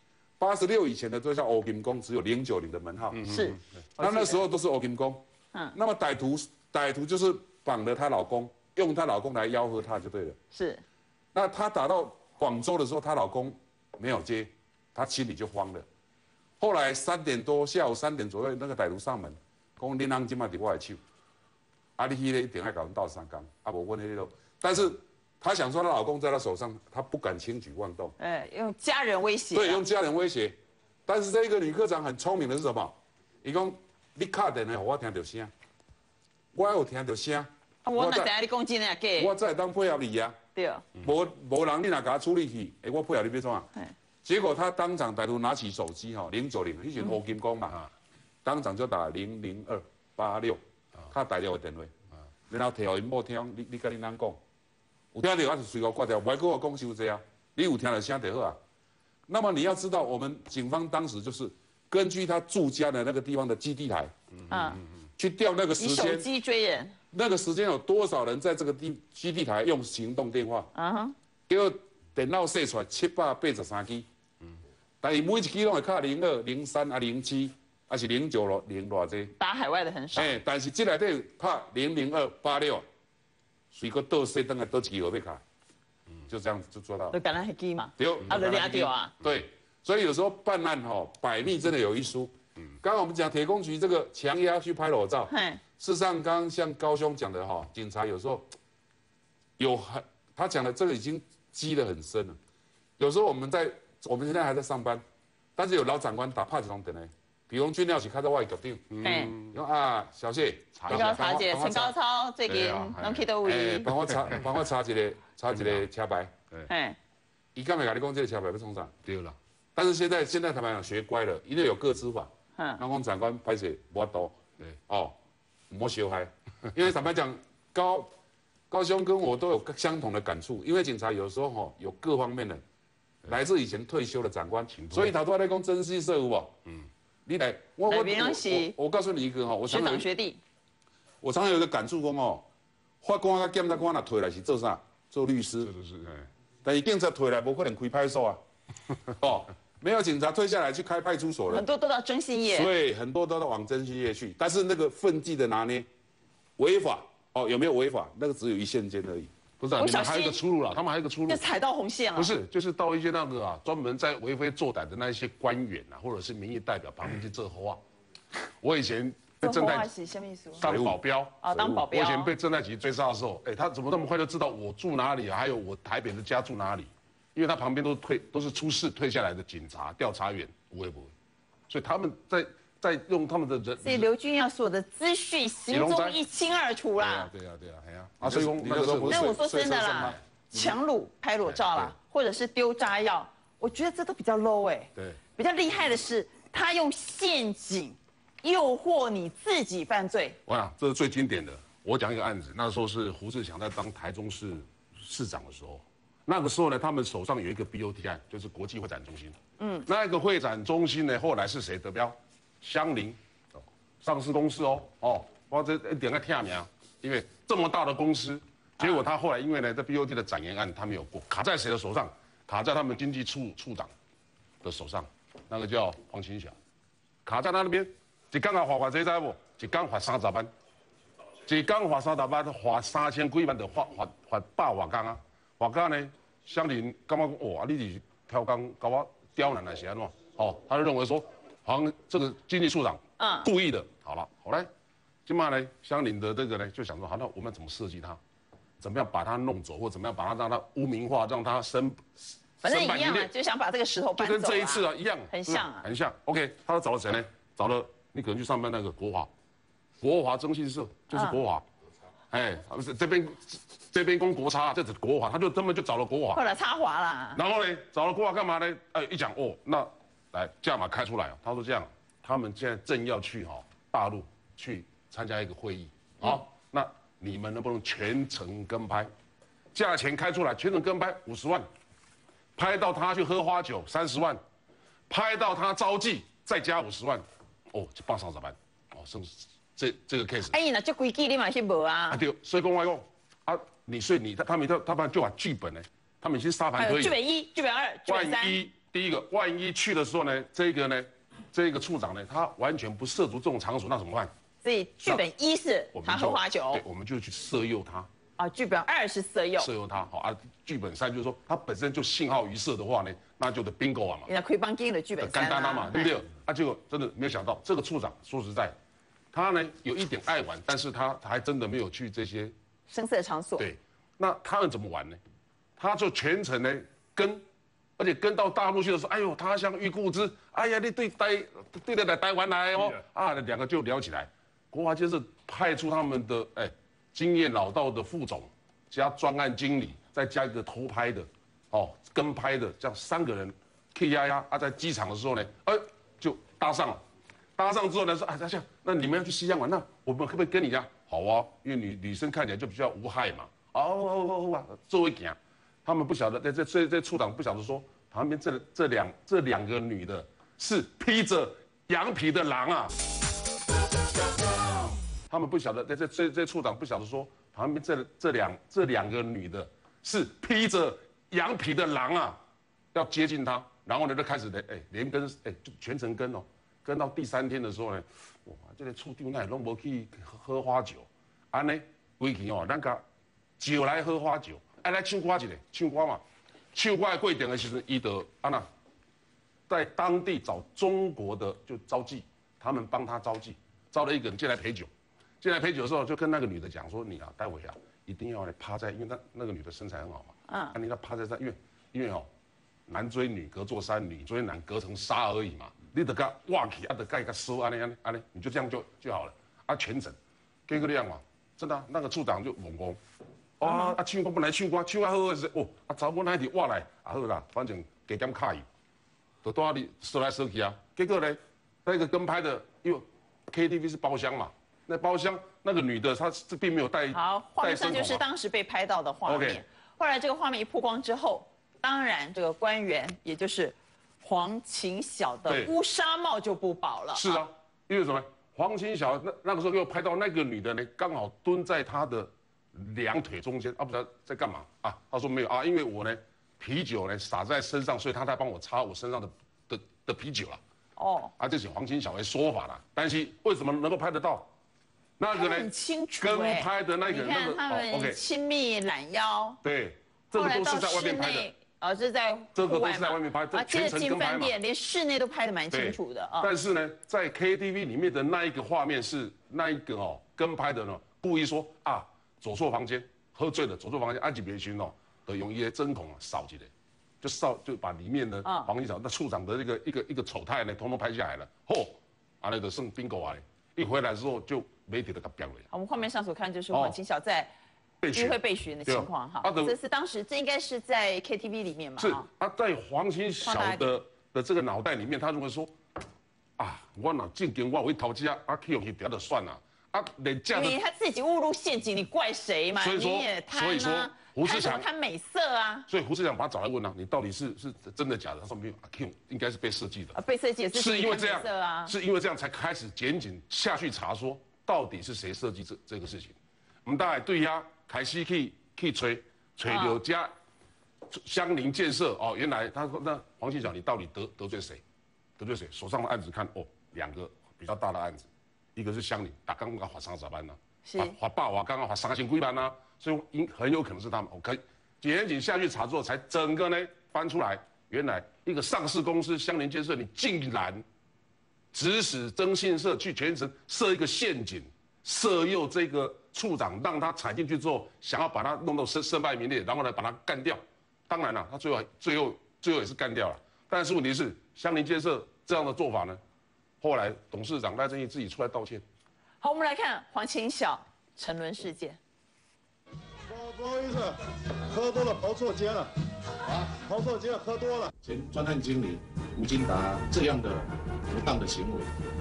，86以前的都叫欧金工，只有090的门号。是，那时候都是欧金工。那么歹徒就是绑了她老公，用她老公来吆喝她就对了。是，那她打到广州的时候，她老公没有接，她心里就慌了。后来3点多，下午3点左右，那个歹徒上门。讲恁翁今麦伫我的手，你迄个一定要搞阮斗3工，无阮迄个。但是她想说她老公在她手上，她不敢轻举妄动。 用家人威胁。 对，用家人威胁。但是这个女科长很聪明的是什么？伊讲你敲电话，我听到声，我有听到声。 我哪知影你讲真诶假？ 我再当配合你啊。对。无人你若甲我处理去，我配合你要怎啊？结果他当场歹徒拿起手机090，以前欧金工嘛。当场就打00286，他打电话，然后摕互因某听，你跟恁翁讲，有听到还是随我挂掉，别跟我讲伤济啊，你有听到声就好啊。那么你要知道，我们警方当时就是根据他住家的那个地方的基地台，去调那个时间， 手机追人， 那个时间有多少人在这个基地台用行动电话，结果电脑写出来783机，但是每一机拢会卡02、03啊07。还是090偌济， 打海外的很少。 但是这内底拍00286，随个倒射灯来倒几号要卡，就这样子就做到。 就敢若黑机嘛。 对， 就抓到啊。 对，所以有时候办案百密真的有一疏。刚刚我们讲铁工局这个强压去拍裸照，事实上刚刚像高兄讲的警察有时候他讲的这个已经积得很深了。有时候我们现在还在上班，但是有老长官打拍这种电话。比如军料是开到外局长，讲小谢， 陈高超最近拢去到位， 帮我查一个车牌，伊敢会甲你讲这个车牌要创啥？对了，但是现在坦白讲学乖了，因为有个资法，那讲长官拍摄无多，唔好小孩，因为坦白讲高兄跟我都有相同的感触，因为警察有时候有各方面的，来自以前退休的长官，所以他都在讲珍惜社有无？你来，我告诉你一个我学长学弟， 我常常有一个感触讲法官甲检察官若退来是做啥？ 做律师， 是， 但是警察退来不可能开派出所啊，哦，没有警察退下来去开派出所了， 很多都到征信业， 所以很多都到往征信业去，但是那个分际的拿捏，违法哦，有没有违法？那个只有一线间而已。 不是、啊，你们还有一个出路了，他们还有一个出路， 就踩到红线了。 不是，就是到一些那个专门在为非作歹的那一些官员啊，或者是民意代表旁边去做话。我以前被正代当保镖啊，当保镖。 我以前被正代局追杀的时候，他怎么那么快就知道我住哪里啊？还有我台北的家住哪里？因为他旁边都是出事退下来的警察、调查员，不会，所以他们在用他们的人。 所以刘军要所有的资讯行踪一清二楚啦。 对呀，所以那我说真的啦，强掳拍裸照啦，或者是丢炸药，我觉得这都比较 low 哎。 对。 比较厉害的是，他用陷阱诱惑你自己犯罪。 我想这是最经典的。我讲一个案子，那时候是胡志强在当台中市市长的时候，那个时候呢，他们手上有一个 BOT 案，就是国际会展中心。那个会展中心呢，后来是谁得标？香菱，上市公司我这一点个听名，因为这么大的公司，结果他后来因为呢，这 BOT 的展延案他没有过，卡在谁的手上？卡在他们经济处长的手上，那个叫黄勤晓，卡在他那边，一天啊罚这知不？一天罚30万，一天罚30万，罚3000几万，就罚100多天啊！罚天呢，香菱感觉讲哇，你是挑工搞我刁难还是安怎？他就认为说，好像这个经济处长故意的。好了，后来。今嘛呢，香菱的这个呢，就想说，好，那我们怎么设计它，怎么样把它弄走，或怎么样把它让它污名化，让它反正一样啊，就想把这个石头搬走。 就跟这一次啊一样， 很像啊， 很像。OK， 他找了谁呢？找了你可能去上班那个国华征信社，就是国华，这边攻国差，这是国华，他就根本就找了国华。 后来插华啦。 然后呢，找了国华干嘛呢？一讲那来价码开出来他说这样，他们现在正要去大陆去。参加一个会议，那你们能不能全程跟拍？价钱开出来，全程跟拍50万，拍到他去喝花酒30万，拍到他招妓再加50万，就办30万，剩这个 case。 那这规矩你嘛是无啊？ 对，所以讲我讲他们就把剧本呢，他们已经沙盘推演。 剧本1、剧本2、剧本3。 第一个，万一去的时候呢，这个处长呢，他完全不涉足这种场所，那怎么办？ 所以剧本1是他喝花酒， 对，我们就去色诱他。 剧本2是色诱他，剧本3就是说他本身就信号于色的话呢，那就得 bingo 啊嘛。 人家可以帮进了剧本3 干单嘛，对不对？结果真的没有想到，这个处长说实在，他呢有一点爱玩，但是他还真的没有去这些声色场所。 对，那他们怎么玩呢？他就全程呢而且跟到大陆去的时候，哎呦，他乡遇故知，哎呀，你对台湾来两个就聊起来。国华就是派出他们的经验老道的副总，加专案经理，再加一个偷拍的，跟拍的，这样3个人 K 压在机场的时候呢，就搭上了。搭上之后呢，说那你们要去西洋玩，那我们可不可以跟你呀？好啊，因为女生看起来就比较无害嘛。作为行，他们不晓得，这处长不晓得说，旁边这两个女的是披着羊皮的狼啊。他们不晓得，这处长不晓得说，旁边这两个女的是披着羊皮的狼啊，要接近他，然后呢就开始连跟就全程跟跟到第3天的时候呢，哇，这个处长那拢无去喝花酒，安呢规矩咱甲招来喝花酒，来唱歌一下，唱歌嘛，唱歌的过程的时候，伊就在当地找中国的就招妓，他们帮他招妓，招了一个人进来陪酒。进来陪酒的时候，就跟那个女的讲说：“你待会一定要趴在，因为那个女的身材很好嘛，你要趴在这，因为男追女隔座山，女追男隔层纱而已嘛，你得给挖起，得盖个收，安尼，你就这样就好了，全程，结果这样嘛，真的那个处长就猛攻，唱歌本来唱歌好的时候，查某那一直挖来，好啦，反正加点卡伊，就到那里说来说去结果呢，那个跟拍的，因为 KTV 是包厢嘛。那包厢那个女的，她并没有带。 好，画面上就是当时被拍到的画面。后来这个画面一曝光之后，当然这个官员，也就是黄勤晓的乌纱帽就不保了。 是因为什么？黄勤晓那个时候又拍到那个女的呢，刚好蹲在她的两腿中间啊，不知道在干嘛啊？他说没有啊，因为我呢啤酒呢洒在身上，所以他在帮我擦我身上的啤酒了。哦，啊，这是黄金小的说法啦。但是为什么能够拍得到？那个呢？ 很清楚跟拍的那个你看他们亲密揽腰。 对，这个都是在外面拍的。 哦，是在这个都是在外面拍，这全程跟拍嘛。 连室内都拍得蛮清楚的啊。 但是呢，在 KTV 里面的那一个画面是那一个跟拍的呢，故意说啊走错房间，喝醉了走错房间，安吉别群的用一些针孔扫起来，就把里面的黄金小那处长的一个丑态呢，统统拍下来了。啊那个剩 bingo 啊，一回来之后就媒体的给表了。 我们画面上所看就是黄金小在。约会被询的情况哈，这是当时这应该是在 KTV 里面嘛？ 是啊，在黄金小的这个脑袋里面，他认为说，啊，我哪进京我会逃家，啊，去用去掉就算了，啊，连这样的， 因为他自己误入陷阱，你怪谁嘛？你也贪啊， 胡志强贪美色啊。 所以胡志强把他找来问啊，你到底是真的假的？他说没有，啊 ，Q 应该是被设计的。 被设计是因为这样，是因为这样才开始检警下去查说，到底是谁设计这个事情。我们大概对呀。开始去吹到家相邻建设哦，原来他说那黄信小你到底得罪谁？得罪谁？手上的案子看哦，两个比较大的案子，一个是乡邻，打刚刚划30班呢，划霸王刚刚划30几班呢，所以很有可能是他们。OK， 检警下去查之后，才整个呢翻出来，原来一个上市公司乡邻建设，你竟然指使征信社去全程设一个陷阱。色诱这个处长，让他踩进去之后，想要把他弄到身败名裂，然后呢把他干掉。当然了，他最后也是干掉了。但是问题是，乡邻建设这样的做法呢，后来董事长赖正义自己出来道歉。 好，我们来看黄金小沉沦事件。 不好意思，喝多了跑错街了，啊，跑错街了，喝多了。 前专案经理吴金达这样的不当的行为。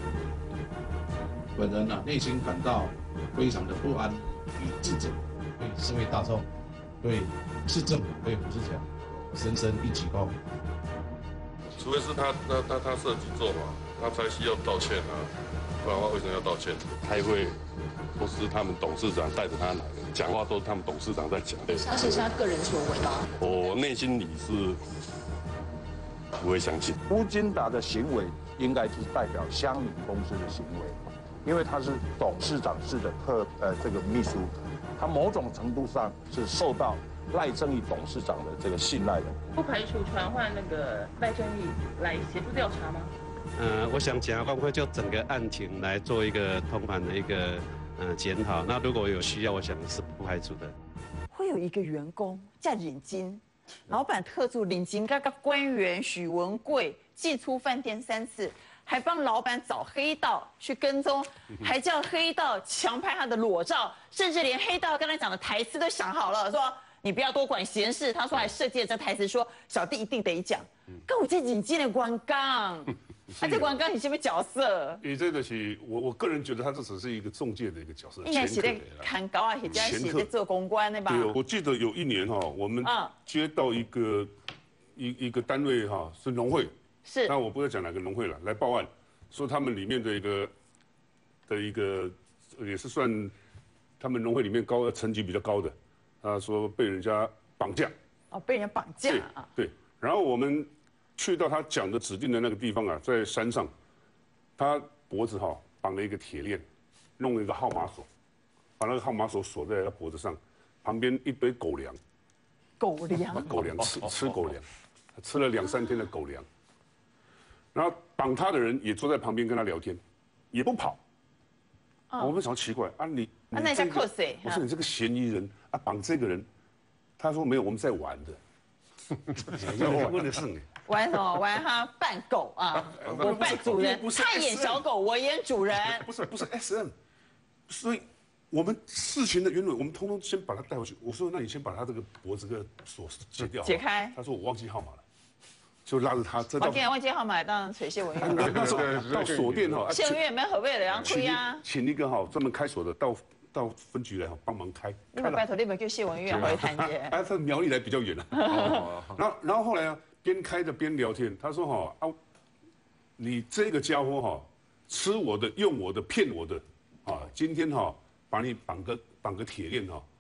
本人内心感到非常的不安与自责，对社会大众、对市政府、对胡志强深深一鞠躬。 除非是他设计做嘛，他才需要道歉啊，不然的话为什么要道歉？开会都是他们董事长带着他来的，讲话都是他们董事长在讲。 相信是他个人所为吗？ 我内心里是不会相信。 吴金达的行为应该就是代表乡邻公司的行为。因为他是董事长室的这个秘书，他某种程度上是受到赖正义董事长的这个信赖的。 不排除传唤那个赖正义来协助调查吗？ 我想检察官会就整个案情来做一个通盘的一个检讨。那如果有需要，我想是不排除的。 会有一个员工叫领金，老板特助领金，刚刚官员许文贵进出饭店3次。还帮老板找黑道去跟踪，还叫黑道强拍他的裸照，甚至连黑道刚才讲的台词都想好了，说你不要多管闲事。他说还设计了这台词，说小弟一定得讲。跟我这引进的关刚，他这关刚你是不是角色？ 你这个是我个人觉得他这只是一个中介的一个角色， 应该是在看高啊，或者是在做公关的吧？ 对，我记得有一年我们接到一个单位是农会。 是， 那我不会讲哪个农会了，来报案，说他们里面的一个也是算他们农会里面层级比较高的，他说被人家绑架。 哦，被人家绑架啊。 对，然后我们去到他讲的指定的那个地方啊，在山上，他脖子绑了一个铁链，弄了一个号码锁，把那个号码锁锁在他脖子上，旁边一堆狗粮。 狗粮。 狗粮吃狗粮，吃了2、3天的狗粮。然后绑他的人也坐在旁边跟他聊天，也不跑。我们想奇怪啊，你那叫扣谁？ 我说你这个嫌疑人啊，绑这个人，他说没有，我们在玩的。问的是你玩什么？玩他扮狗啊，我扮主人，他演小狗，我演主人。 不是 SM， 所以我们事情的原委，我们通通先把他带回去。我说那你先把他这个脖子个锁解掉， 解开。 他说我忘记号码了。就拉着他， 忘记号码当水谢文玉。 到锁店谢文玉没合备的，然后推啊。 请一个专门开锁的到分局来帮忙开。 你们拜托你们叫谢文玉回谈去。 他苗栗来比较远了。然后后来边开着边聊天，他说你这个家伙吃我的、用我的、骗我的今天把你绑个铁链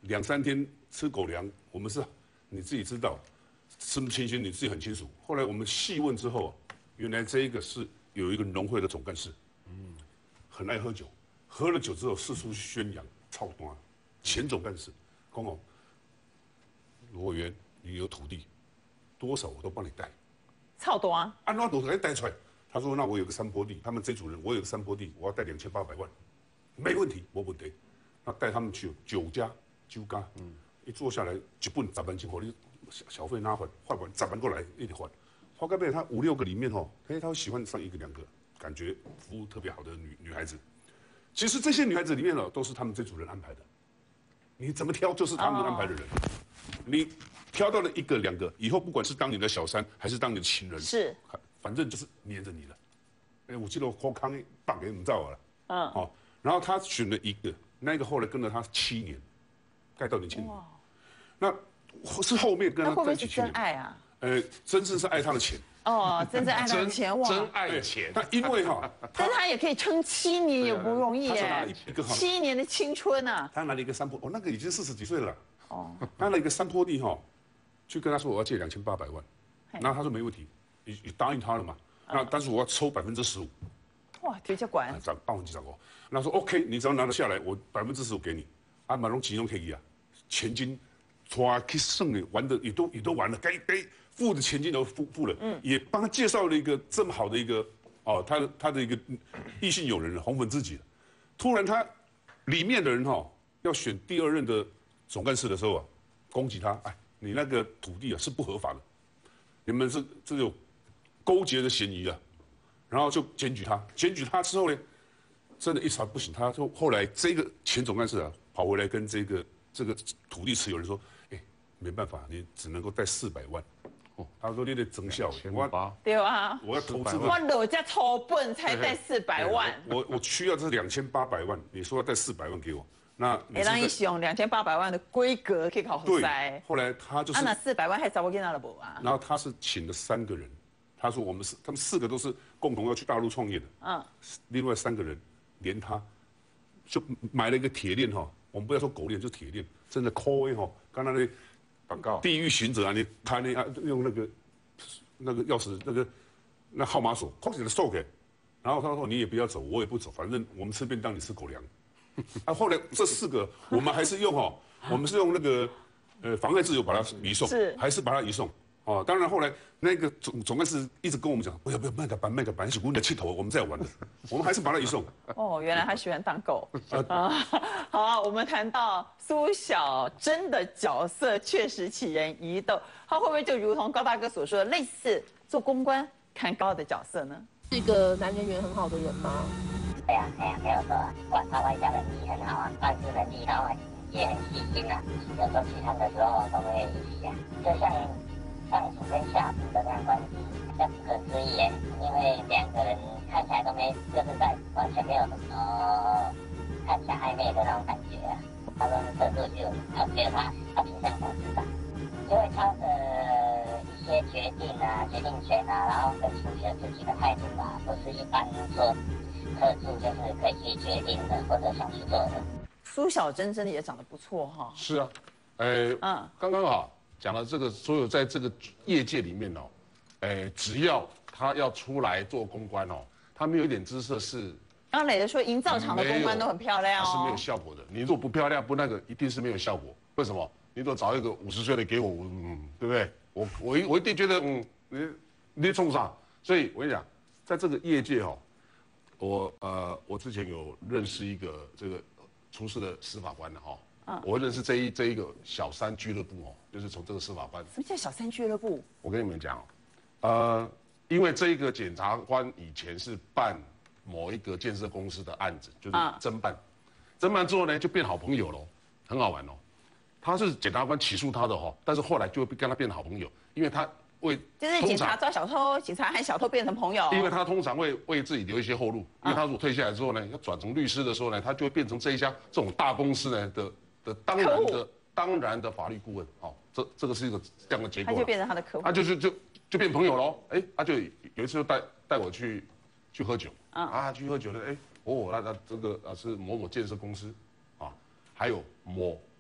2、3天吃狗粮，我们是你自己知道，吃不清醒你自己很清楚。后来我们细问之后，原来这一个是有一个农会的总干事，很爱喝酒，喝了酒之后四处去宣扬操蛋，前总干事，讲哦，罗委员你有土地，多少我都帮你带， 操蛋， 按哪都给你带出来。他说那我有个山坡地，他们这组人我有个山坡地，我要带2800万，没问题，没问题。那带他们去9家酒家，一坐下来一本10万钱，给你小费拿还完10万过来一直还。花盖贝他5、6个里面哈，他会喜欢上1个2个，感觉服务特别好的女孩子。其实这些女孩子里面呢，都是他们这组人安排的。你怎么挑，就是他们安排的人。你挑到了1个2个，以后不管是当你的小三，还是当你的情人， 是， 反正就是黏着你了。我记得好康绑给你们照了。哦，然后他选了1个，那个后来跟了他7年，盖到年轻人。那是后面跟他在一起7年。 真爱啊？ 真正是爱他的钱。 哦，真正爱他的钱哇！ 真爱钱。 但因为哈， 但他也可以撑7年，也不容易耶。7年的青春啊！ 他拿了一个山坡，那个已经40几岁了。哦，拿了一个山坡地哈，去跟他说我要借2800万，然后他说没问题，你答应他了嘛？那但是我要抽15%。 哇，直接管。 8万几兆哦。那说 OK， 你只要拿得下来，我15%给你。啊，马龙集中可以啊，钱金，抓去剩的玩的也都完了，该付的钱金都付了，也帮他介绍了一个这么好的一个哦，他的一个异性友人红粉知己。突然他里面的人哈要选第2任的总干事的时候啊，攻击他，哎，你那个土地啊是不合法的，你们这有勾结的嫌疑啊，然后就检举他，检举他之后呢，真的一查不行，他就后来这个前总干事啊跑回来跟这个土地持有人说，哎，没办法，你只能够贷400万。他说你得增效， 对啊， 我要投资， 我老家抽本才贷400万， 我需要这2800万，你说要贷400万给我，那让你使用2800万的规格可以考核塞。 后来他就是那400万还找我给他了不啊？ 然后他是请了3个人，他说他们4个都是共同要去大陆创业的，另外3个人连他就买了一个铁链哈，我们不要说狗链，就铁链，真的抠哈，刚才那广告地狱行者啊，你他用那个钥匙那号码锁，哐起来送给，然后他说你也不要走，我也不走，反正我们吃便当，你吃狗粮。啊，后来这4个我们还是用我们是用那个妨碍自由把它移送，还是把它移送。哦，当然后来那个总干事一直跟我们讲，不要卖个板，是我们的气头，我们在玩的，我们还是把它移送。 哦，原来他喜欢当狗啊！好啊，我们谈到苏小珍的角色确实起人疑窦，他会不会就如同高大哥所说的，类似做公关看高的角色呢？ 是一个男人缘很好的人吗？ 对啊，没有错啊，管他外交能力很好啊，办事能力他也很细心啊，有时候聚餐的时候都会一起啊，就像上属跟下属的那样关系，比较不可思议耶，因为2个人看起来都就是在完全没有什么看起来暧昧的那种感觉啊。他说特助就只有他挺像董事长，因为他的一些决定权啊，然后跟处理自己的态度啊，不是一般说特助就是可以去决定的或者想去做的。 苏小珍真的也长得不错哈。 是啊，刚刚好。讲了这个，所有在这个业界里面只要他要出来做公关他没有一点姿色是。 刚磊的说，营造厂的公关都很漂亮是没有效果的。你如果不漂亮，不那个，一定是没有效果。为什么？你都找一个50岁的给我，对不对？我一定觉得你冲啥？所以我跟你讲，在这个业界我之前有认识一个这个出事的司法官的我认识这一个小三俱乐部就是从这个司法官。 什么叫小三俱乐部？ 我跟你们讲因为这一个检察官以前是办某一个建设公司的案子，就是侦办，侦办之后呢就变好朋友了，很好玩他是检察官起诉他的但是后来就会跟他变好朋友，因为他就是警察抓小偷，警察和小偷变成朋友。 因为他通常会为自己留一些后路，因为他如果退下来之后呢，要转成律师的时候呢，他就会变成这一家这种大公司呢的当然的法律顾问。这个是一个这样的结果。 他就变成他的客户。 他就变朋友喽。他就有一次就带我去喝酒去喝酒呢，那这个是某某建设公司还有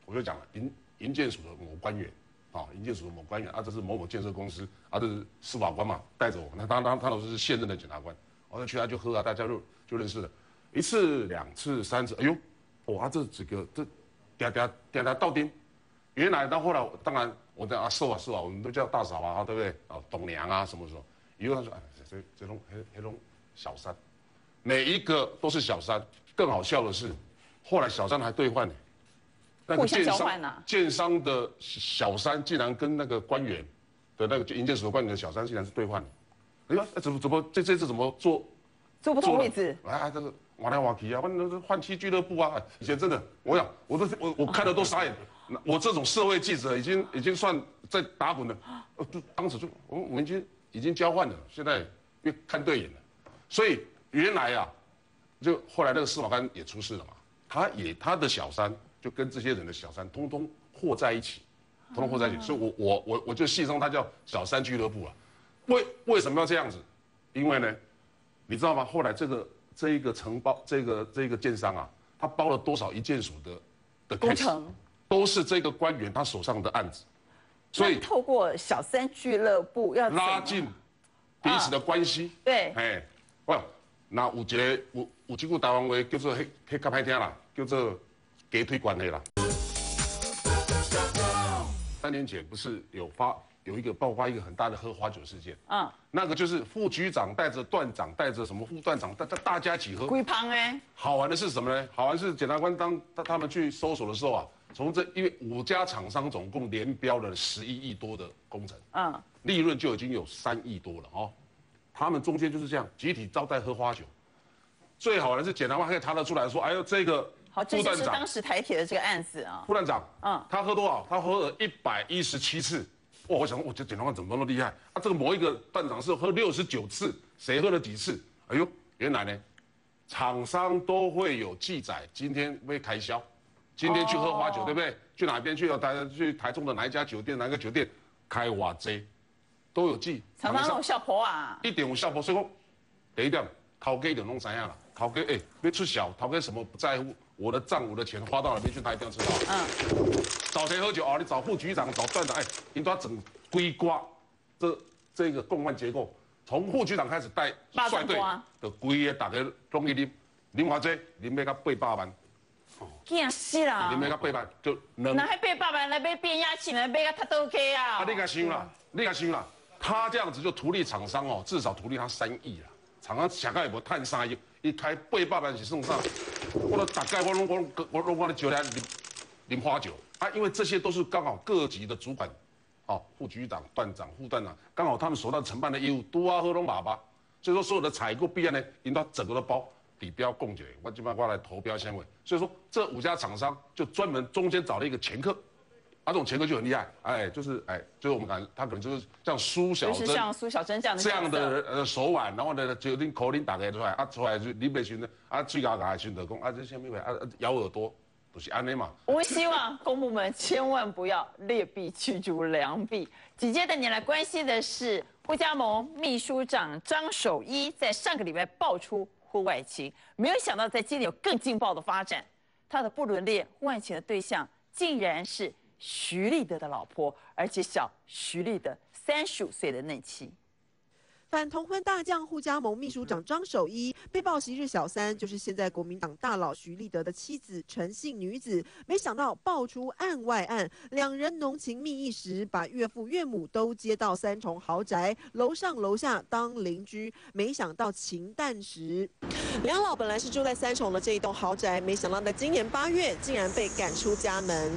我就讲了，营建署的某官员，营建署的某官员这是某某建设公司这是司法官嘛，带着我，那他都是现任的检察官，我就去他就喝大家就认识了，1次、2次、3次，哎呦，这几个这点到丁，原来到后来当然我的寿啊，我们都叫大嫂对不对？董娘什么什么，以后他说这种小三，每一个都是小三。更好笑的是，后来小三还兑换呢。那个建商的小三竟然跟那个官员的那个营建署的官员的小三竟然是兑换的。哎呦，怎么这次怎么做不同位置？ 这个玩来玩去换妻俱乐部以前真的，我看了都傻眼。我这种社会记者已经算在打滚了，当时就我们已经交换了，现在越看对眼了。所以原来就后来那个司法官也出事了嘛，他的小三就跟这些人的小三通通和在一起，所以我就戏称他叫小三俱乐部了。为什么要这样子？因为呢，你知道吗？后来这一个承包这个建商他包了多少营建署的 case， 都是这个官员他手上的案子，所以透过小三俱乐部要拉近彼此的关系。 对， 那有一句台湾话叫做迄较歹听啦，叫做鸡腿关系啦。3年前不是有一个爆发一个很大的喝花酒事件，那个就是副局长带着段长带着什么副段长，大家一起喝。龟胖好玩的是什么呢？好玩是检察官他们去搜索的时候因为5家厂商总共联标了11亿多的工程，利润就已经有3亿多了他们中间就是这样集体招待喝花酒。最好玩的是检察官可以查得出来说，哎呦这个这就是当时台铁的这个案子副段长，他喝多少？他喝了117次。我想我这检察官怎么那么厉害这个某一个段长是喝69次，谁喝了几次？哎呦，原来呢，厂商都会有记载，今天会开销，今天去喝花酒，对不对？去哪边去？去台中的哪一家酒店，哪一个酒店开瓦贼，都有记。 厂商有效婆一点有效婆，所以说第一点，头家就弄知影啦。头家要出小，头家什么不在乎？我的账，我的钱花到哪边去，他一定要知道。找谁喝酒你找副局长，找段长，你都要整规划这个共犯结构，从副局长开始带率队的规个大家拢去啉偌济，啉要到800万。 惊死啦！ 啉要到800万就能。 那还800万来买变压器，来买个塔多给你敢想啦？他这样子就图利厂商至少图利他3亿啦。厂商想看有无赚3亿，一开800万是算啥？我都大概我咧酒来啉花酒因为这些都是刚好各级的主管，副局长、段长、副段长，刚好他们手上承办的业务都喝拢粑粑，所以说所有的采购必然呢，引到整个的包底标供给，我基本上来投标纤维，所以说这5家厂商就专门中间找了一个掮客。这种掮客就很厉害，就是我们讲他可能就是像苏小珍， 就是像苏小珍这样的手腕，然后呢就拎口令打开出来，出来就你袂寻呢，最高的寻得讲这什么回咬耳朵，就是安尼嘛。 我们希望公部门千万不要劣币驱逐良币。紧接着你来关心的是护家盟秘书长张守一在上个礼拜爆出婚外情，没有想到在今年有更劲爆的发展，他的不伦恋婚外情的对象竟然是徐立德的老婆，而且小徐立德35岁的嫩妻。 反同婚大将护家盟秘书长张守一被曝昔日小三就是现在国民党大佬徐立德的妻子陈姓女子，没想到爆出案外案，两人浓情蜜意时，把岳父岳母都接到3重豪宅，楼上楼下当邻居，没想到情淡时，两老本来是住在3重的这一栋豪宅，没想到在今年8月竟然被赶出家门。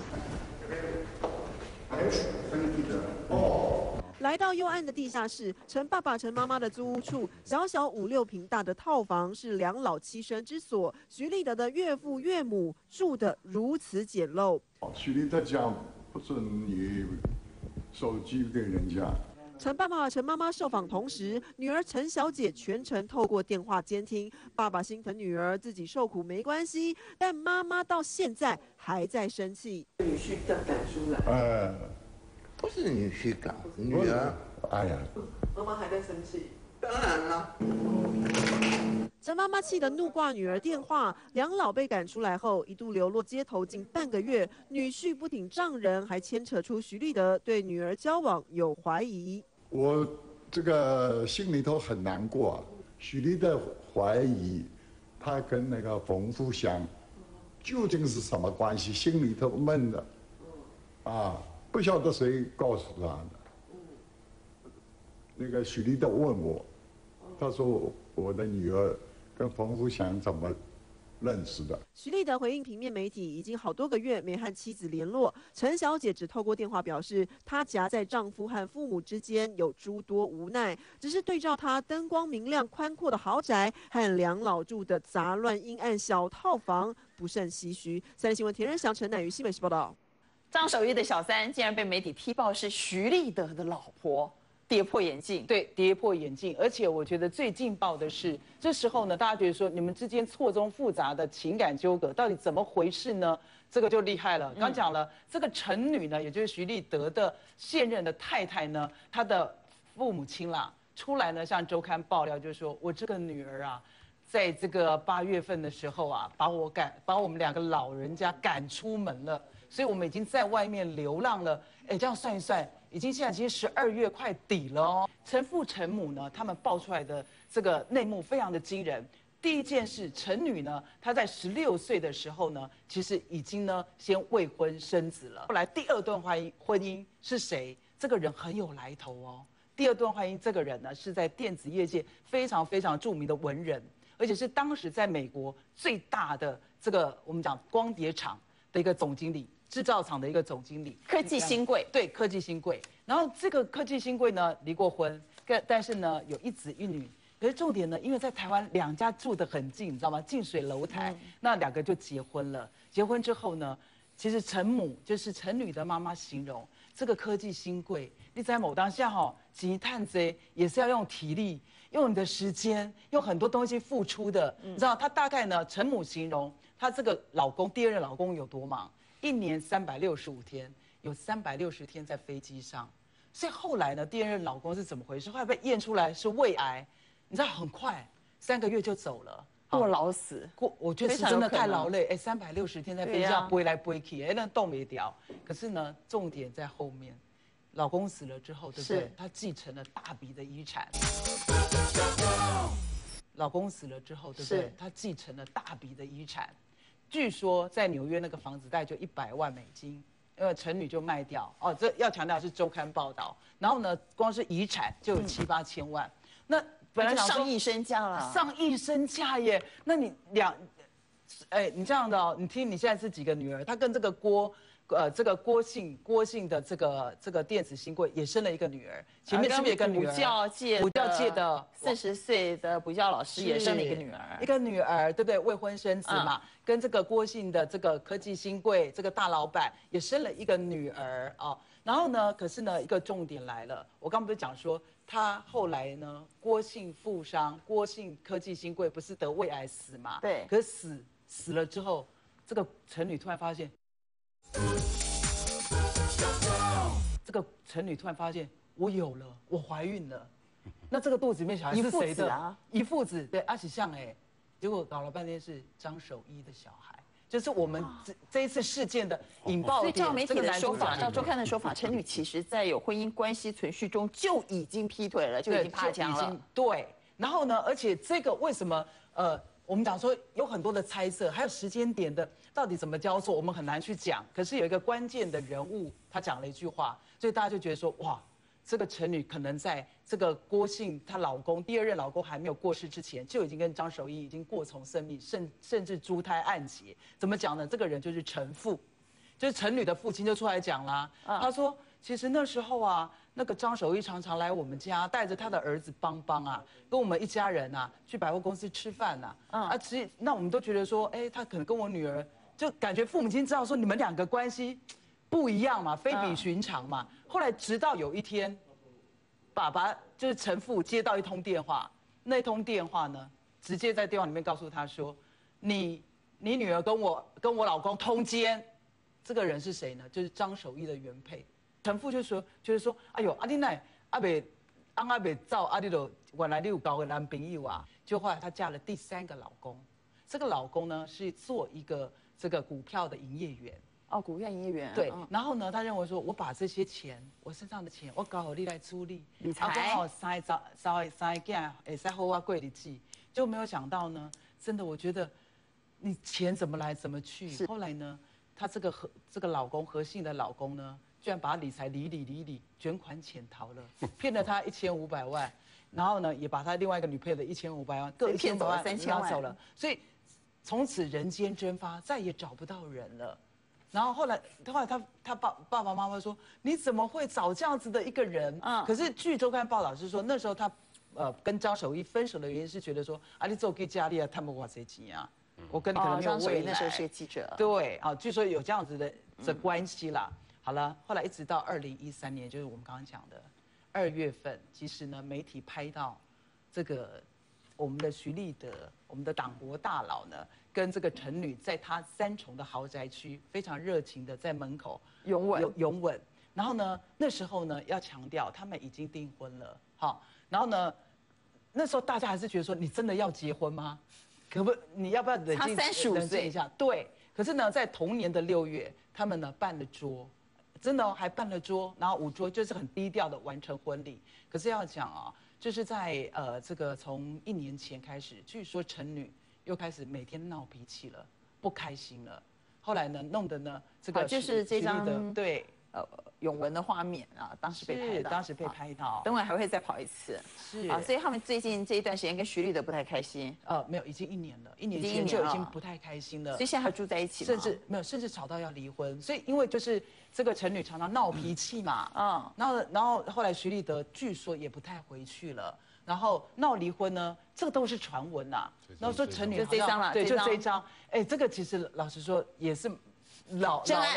来到幽暗的地下室，陈爸爸、陈妈妈的租屋处，小小5、6坪大的套房是两老栖身之所。徐立德的岳父岳母住得如此简陋。 徐立德家不准你手机给人家。 陈爸爸、陈妈妈受访同时，女儿陈小姐全程透过电话监听。爸爸心疼女儿，自己受苦没关系，但妈妈到现在还在生气。 女婿要赶出来。不是女婿赶，女儿。哎呀， 妈妈还在生气。 当然了。 张妈妈气得怒挂女儿电话，两老被赶出来后，一度流落街头近半个月。女婿不仅丈人，还牵扯出徐立德对女儿交往有怀疑。 我这个心里头很难过啊。许立德怀疑他跟那个冯富祥究竟是什么关系，心里头闷的，啊，不晓得谁告诉他的。那个许立德问我，他说我的女儿跟冯富祥怎么认识的？ 徐立德回应平面媒体，已经好多个月没和妻子联络。陈小姐只透过电话表示，她夹在丈夫和父母之间，有诸多无奈。只是对照她灯光明亮、宽阔的豪宅和两老住的杂乱阴暗小套房，不胜唏嘘。三立新闻田仁祥、陈乃瑜，新北市报道。 张守一的小三竟然被媒体踢爆是徐立德的老婆。跌破眼镜， 对，跌破眼镜。而且我觉得最劲爆的是，这时候呢，大家觉得说你们之间错综复杂的情感纠葛到底怎么回事呢？这个就厉害了。刚讲了，这个陈女呢，也就是徐立德的现任的太太呢，她的父母亲啦，出来呢向周刊爆料，就是说我这个女儿啊，在这个8月份的时候啊，把我们2个老人家赶出门了，所以我们已经在外面流浪了。哎，这样算一算。现在已经12月快底了哦。陈父陈母呢，他们爆出来的这个内幕非常的惊人。第一件事，陈女呢，她在16岁的时候呢，其实已经呢先未婚生子了。后来第2段婚姻是谁？这个人很有来头哦。第2段婚姻这个人呢，是在电子业界非常非常著名的文人，而且是当时在美国最大的这个我们讲光碟厂的一个总经理。制造厂的一个总经理， 科技新贵， 对，科技新贵。然后这个科技新贵呢离过婚，但是呢有1子1女。可是重点呢，因为在台湾2家住得很近，你知道吗？近水楼台，那2个就结婚了。结婚之后呢，其实陈母就是陈女的妈妈形容这个科技新贵，你在某当下哈，急探贼也是要用体力、用你的时间、用很多东西付出的。你知道，她大概呢，陈母形容她这个老公第2任老公有多忙。1年365天，有360天在飞机上，所以后来呢，第2任老公是怎么回事？后来被验出来是胃癌，你知道很快3个月就走了， 过劳死。 我觉得是真的太劳累，哎，360天在飞机上飞来飞去，哎，那动没掉。可是呢，重点在后面，老公死了之后，对不对？他继承了大笔的遗产。老公死了之后，对不对？他继承了大笔的遗产。据说在纽约那个房子大概就100万美金，因为陈女就卖掉哦。这要强调是周刊报道。然后呢，光是遗产就有7、8千万。那本来上亿身价了， 上亿身价耶！那你你这样的哦，你听你现在是几个女儿？她跟这个郭姓的这个电子新贵也生了一个女儿，前面是不是有个女儿？补教界的 40岁的补教老师也生了一个女儿， 对不对？未婚生子嘛，跟这个郭姓的这个科技新贵这个大老板也生了一个女儿啊。然后呢，可是呢，一个重点来了，我刚不是讲说他后来呢，郭姓富商、郭姓科技新贵不是得胃癌死嘛？ 对。 可是死了之后，这个陈女突然发现。这个陈女突然发现我有了，我怀孕了。那这个肚子里面小孩是谁的？一父子对，阿喜像哎，结果搞了半天是张守一的小孩，就是我们这一次事件的引爆点。 所以照媒体的说法，照周刊的说法，陈女其实在有婚姻关系存续中就已经劈腿了，就已经趴枪了。 对，然后呢，而且这个为什么我们讲说有很多的猜测，还有时间点的到底怎么交错，我们很难去讲。可是有一个关键的人物，他讲了一句话，所以大家就觉得说，哇，这个陈女可能在这个郭姓她老公第2任老公还没有过世之前，就已经跟张守一已经过从甚密，甚至珠胎暗结。怎么讲呢？这个人就是陈父，就是陈女的父亲就出来讲啦，他说，其实那时候啊。那个张守一常常来我们家，带着他的儿子邦邦啊，跟我们一家人啊去百货公司吃饭呐。其实那我们都觉得说，哎，他可能跟我女儿，就感觉父母亲知道说你们2个关系不一样嘛，非比寻常嘛。后来直到有一天，爸爸就是陈父接到一通电话，那通电话呢，直接在电话里面告诉他说，你女儿跟我老公通奸，这个人是谁呢？就是张守一的原配。陈父就是说，哎呦，阿弟奶阿北照阿弟的原来你有交个男朋友啊，就后来她嫁了第3个老公，这个老公呢是做一个这个股票的营业员。 哦，股票营业员。 对，然后呢，他认为说，我把这些钱，我身上的钱，我搞好你来处理理财， 刚好三个囝，会使好我过日子。就没有想到呢，真的，我觉得你钱怎么来怎么去。后来呢，她这个老公何姓的老公呢，居然把理财理卷款潜逃了，骗了他1500万，然后呢，也把他另外一个女朋友的1500万各1500万拿走了，所以从此人间蒸发，再也找不到人了。然后后来他爸爸妈妈说，你怎么会找这样子的一个人？可是据周刊报道是说，那时候他跟张守一分手的原因是觉得说，啊你做给家里啊，他们花谁钱啊？我跟你可能没有未来。张守一那时候是个记者。 对啊，据说有这样子的关系啦。好了，后来一直到2013年，就是我们刚刚讲的2月份，其实呢媒体拍到这个我们的徐立德，我们的党国大佬呢。跟这个陈女在他3重的豪宅区非常热情的在门口拥吻，然后呢，那时候呢要强调他们已经订婚了，好，然后呢，那时候大家还是觉得说你真的要结婚吗？可不，你要不要冷静 35岁一下？对，可是呢，在同年的6月，他们呢办了桌，真的还办了桌，然后5桌就是很低调的完成婚礼。可是要讲啊，就是在这个从1年前开始，据说陈女。又开始每天闹脾气了，不开心了。后来呢，弄得呢，这个就是这张对永文的画面啊，当时被拍到，等会还会再跑一次。 是啊，所以他们最近这一段时间跟徐立德不太开心。 没有，已经1年了，1年前就已经不太开心了。 所以现在还住在一起吗？甚至吵到要离婚。所以因为就是这个陈女常常闹脾气嘛，然后后来徐立德据说也不太回去了。然后闹离婚呢，这个都是传闻呐。然后说陈女就这张了， 对，就这一张。哎，这个其实老实说也是真爱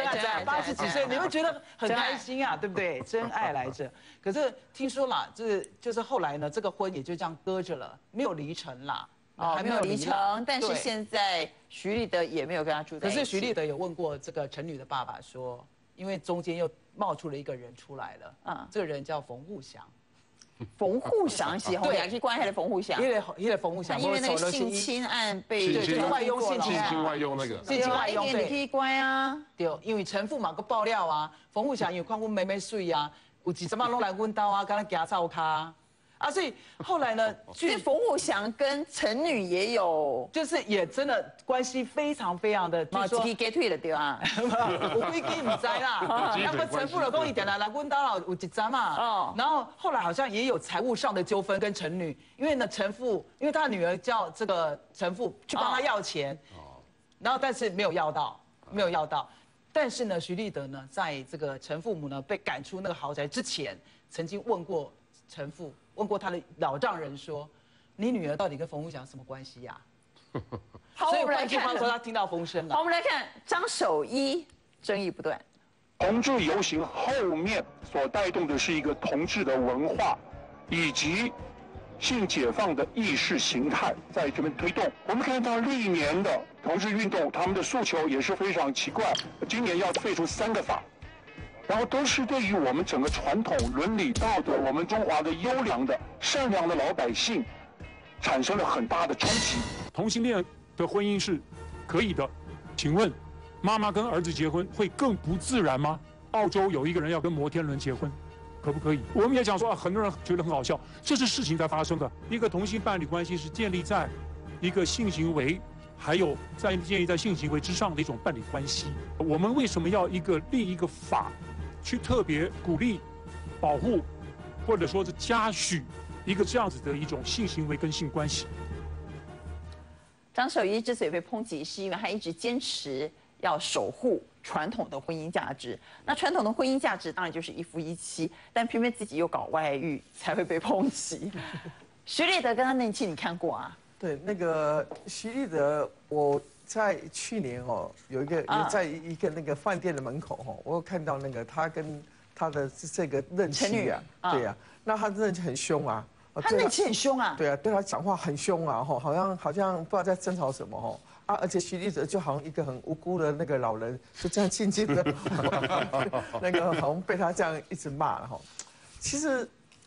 ，80几岁，你会觉得很开心啊，对不对？真爱来着。可是听说啦，就是后来呢，这个婚也就这样搁着了，没有离成啦。 还没有离成，但是现在徐立德也没有跟他住在一起。 可是徐立德有问过这个陈女的爸爸说，因为中间又冒出了一个人出来了，这个人叫冯富祥。 冯富祥是红两期关系的冯富祥， 因为冯富祥因为那个性侵案被外用性侵外用那个性侵外用对，你可以关啊。 对，因为陈富嘛个爆料啊，冯富祥因为看阮妹妹水啊，有几十万拢来阮兜啊，跟他夹草卡。啊，所以后来呢， 所以冯富祥跟陈女也有， 就是也真的关系非常非常的， 据说给退了对啊， 我规矩唔知啦。那个陈富老公一点来阮兜啦有一张嘛，然后后来好像也有财务上的纠纷跟陈女，因为呢陈富，因为他女儿叫这个陈富去帮他要钱，然后但是没有要到，但是呢徐立德呢在这个陈父母呢被赶出那个豪宅之前，曾经问过陈父。问过他的老丈人说：“你女儿到底跟冯富祥什么关系呀？” 好，我们来看， 说他听到风声了。 好，我们来看张守一，争议不断。 同志游行后面所带动的是一个同志的文化，以及性解放的意识形态在这边推动。我们看到历年的同志运动，他们的诉求也是非常奇怪。今年要废除3个法。然后都是对于我们整个传统伦理道德，我们中华的优良的善良的老百姓，产生了很大的冲击。 同性恋的婚姻是可以的，请问妈妈跟儿子结婚会更不自然吗？澳洲有一个人要跟摩天轮结婚，可不可以？我们也讲说很多人觉得很好笑，这是事情在发生的。一个同性伴侣关系是建立在一个性行为。还有建立在性行为之上的一种伴侣关系，我们为什么要立一个法，去特别鼓励、保护，或者说是嘉许一个这样子的一种性行为跟性关系？ 张守一之所以被抨击，是因为他一直坚持要守护传统的婚姻价值。那传统的婚姻价值当然就是一夫一妻，但偏偏自己又搞外遇，才会被抨击。徐立德跟他那期你看过啊？ 对，那个徐立德，我在去年有一个在一个那个饭店的门口我有看到那个他跟他的这个任妻啊，对呀，那他任妻很凶啊， 他任妻很凶啊， 对啊，对他讲话很凶啊，好像不知道在争吵什么而且徐立德就好像一个很无辜的那个老人，就这样静静的，那个好像被他这样一直骂其实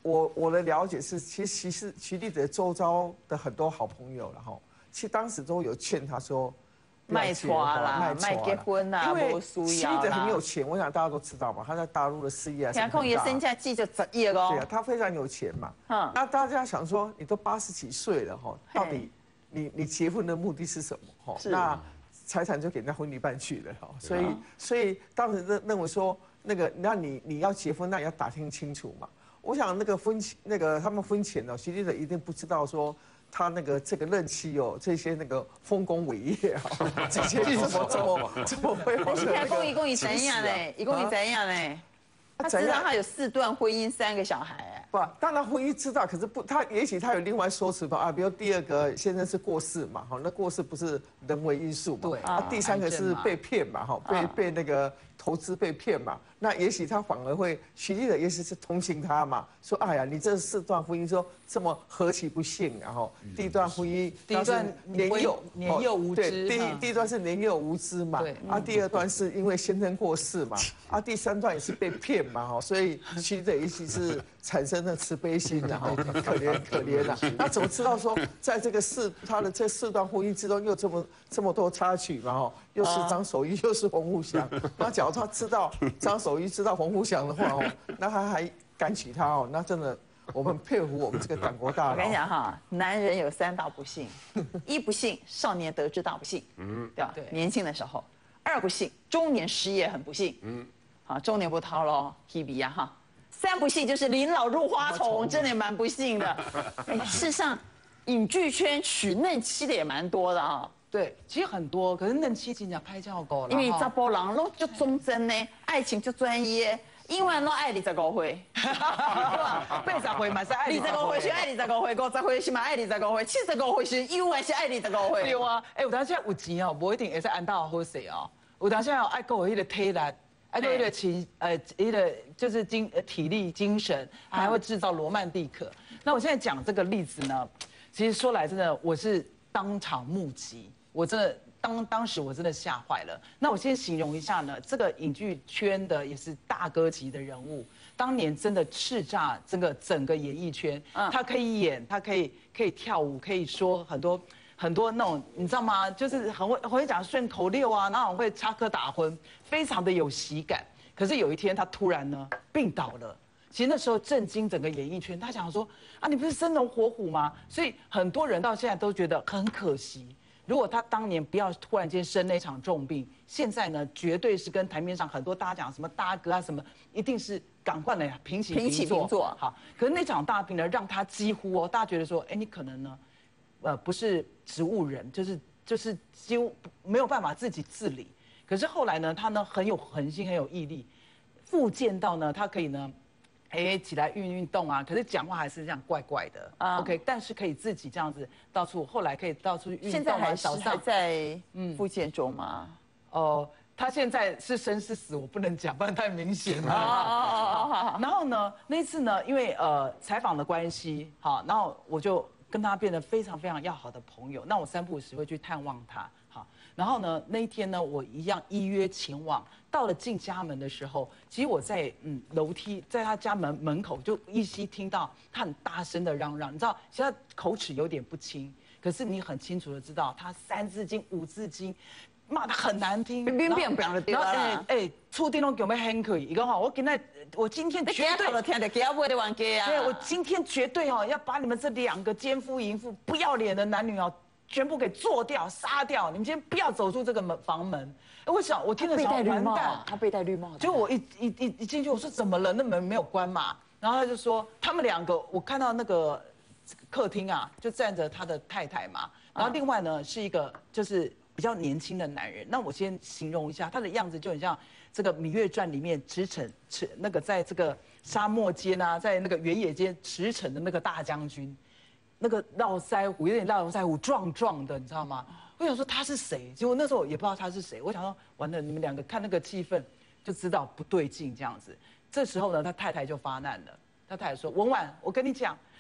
我的了解是，其实徐立德周遭的很多好朋友了哈，其实当时都有劝他说。 卖花啦，卖结婚啦， 因为徐立德很有钱，我想大家都知道嘛，他在大陆的事业啊， 天空也身价记着10亿哦。 对啊，他非常有钱嘛。那大家想说，你都80几岁了哈，到底你结婚的目的是什么？哈，那财产就给人家婚礼办去了哈。所以当时认为说，那你要结婚，那也要打听清楚嘛。我想他们婚前呢，徐立德一定不知道说。他这个任期哦，这些丰功伟业啊，这些怎么会？ 天公一共怎样嘞？一共怎样嘞？他知道他有4段婚姻，3个小孩。 不，当然婚姻知道，可是不，也许他有另外说辞吧啊，比如第2个先生是过世嘛，哈，那过世不是人为因素嘛，对啊，第3个是被骗嘛，哈，被投资被骗嘛，那也许他反而会，徐立德也许是同情他嘛，说哎呀，你这4段婚姻说这么何其不幸，然后第1段婚姻， 第一段年幼无知， 对，第1段是年幼无知嘛，啊，第2段是因为先生过世嘛，啊，第3段也是被骗嘛，哈，所以徐立德也许是产生了慈悲心，然后可怜啊，那怎么知道说在这个他的这4段婚姻之中又这么多插曲嘛，哈，又是张守一又是洪富祥，那假如他知道张守一知道洪富祥的话哦，那他还敢娶她哦，那真的我们佩服我们这个党国大佬。 我跟你讲哈，男人有3大不幸：1不幸少年得志大不幸，对吧？年轻的时候；2不幸中年失业很不幸，好，中年不掏喽 ，Hebe 呀哈。3不幸就是临老入花丛，真的也蛮不幸的。事实上，影剧圈娶嫩妻的也蛮多的啊。 对，其实很多，可是嫩妻真正拍照高了。 因为查甫人拢就忠贞呢，爱情就专一，永远拢爱25岁，对吧？80岁嘛是爱 25岁是爱25岁，50岁是嘛爱25岁，75岁是永远是爱25岁。 对啊，有当时有钱哦，不一定会使安到好势哦。有当时要爱够迄个体力。还有一个就是体力、精神，还会制造罗曼蒂克。那我现在讲这个例子呢，其实说来真的，我是当场目击，我真的当时我真的吓坏了。那我先形容一下呢，这个影剧圈的也是大哥级的人物，当年真的叱咤整个演艺圈。他可以演，他可以跳舞，可以说很多那种，你知道吗？就是很会讲顺口溜啊，那种会插科打诨，非常的有喜感。可是有一天他突然呢病倒了，其实那时候震惊整个演艺圈。他想说啊，你不是生龙活虎吗？所以很多人到现在都觉得很可惜。如果他当年不要突然间生那场重病，现在呢绝对是跟台面上很多大家讲什么大哥啊什么，一定是赶快的平起平坐。好，可是那场大病呢，让他几乎大家觉得说，哎，你可能呢。不是植物人，就是几乎没有办法自己自理。可是后来呢，他呢很有恒心，很有毅力，复健到呢，他可以呢，起来运动啊。可是讲话还是这样怪怪的。OK， 但是可以自己这样子到处，后来可以到处运动啊。 现在还在复健中吗？ 哦，他现在是生是死，我不能讲，不然太明显了。然后呢，那次呢，因为采访的关系，好，然后我就。跟他变得非常非常要好的朋友，那我3不5时会去探望他，好，然后呢那一天呢，我一样依约前往，到了进家门的时候，其实我在楼梯，在他家门口就依稀听到他很大声的嚷嚷，你知道，现在口齿有点不清，可是你很清楚的知道他3字经5字经。骂得很难听， 然后厝顶拢叫咩很可以，伊讲吼，我今天绝对，对，我今天绝对要把你们这2个奸夫淫妇、不要脸的男女全部给做掉、杀掉，你们今天不要走出这个房门。我想，我听了想完蛋， 他被戴绿帽， 结果我一进去，我说怎么了？那门没有关嘛？然后他就说他们2个，我看到那个客厅啊，就站着他的太太嘛，然后另外呢是一个就是比较年轻的男人。那我先形容一下他的样子，就很像这个《芈月传》里面那个在这个沙漠间啊，在那个原野间驰骋的那个大将军，那个络腮胡有点络腮胡，壮的，你知道吗？我想说他是谁，结果那时候也不知道他是谁。我想说完了，你们2个看那个气氛就知道不对劲这样子。这时候呢，他太太就发难了。他太太说：“文婉，我跟你讲，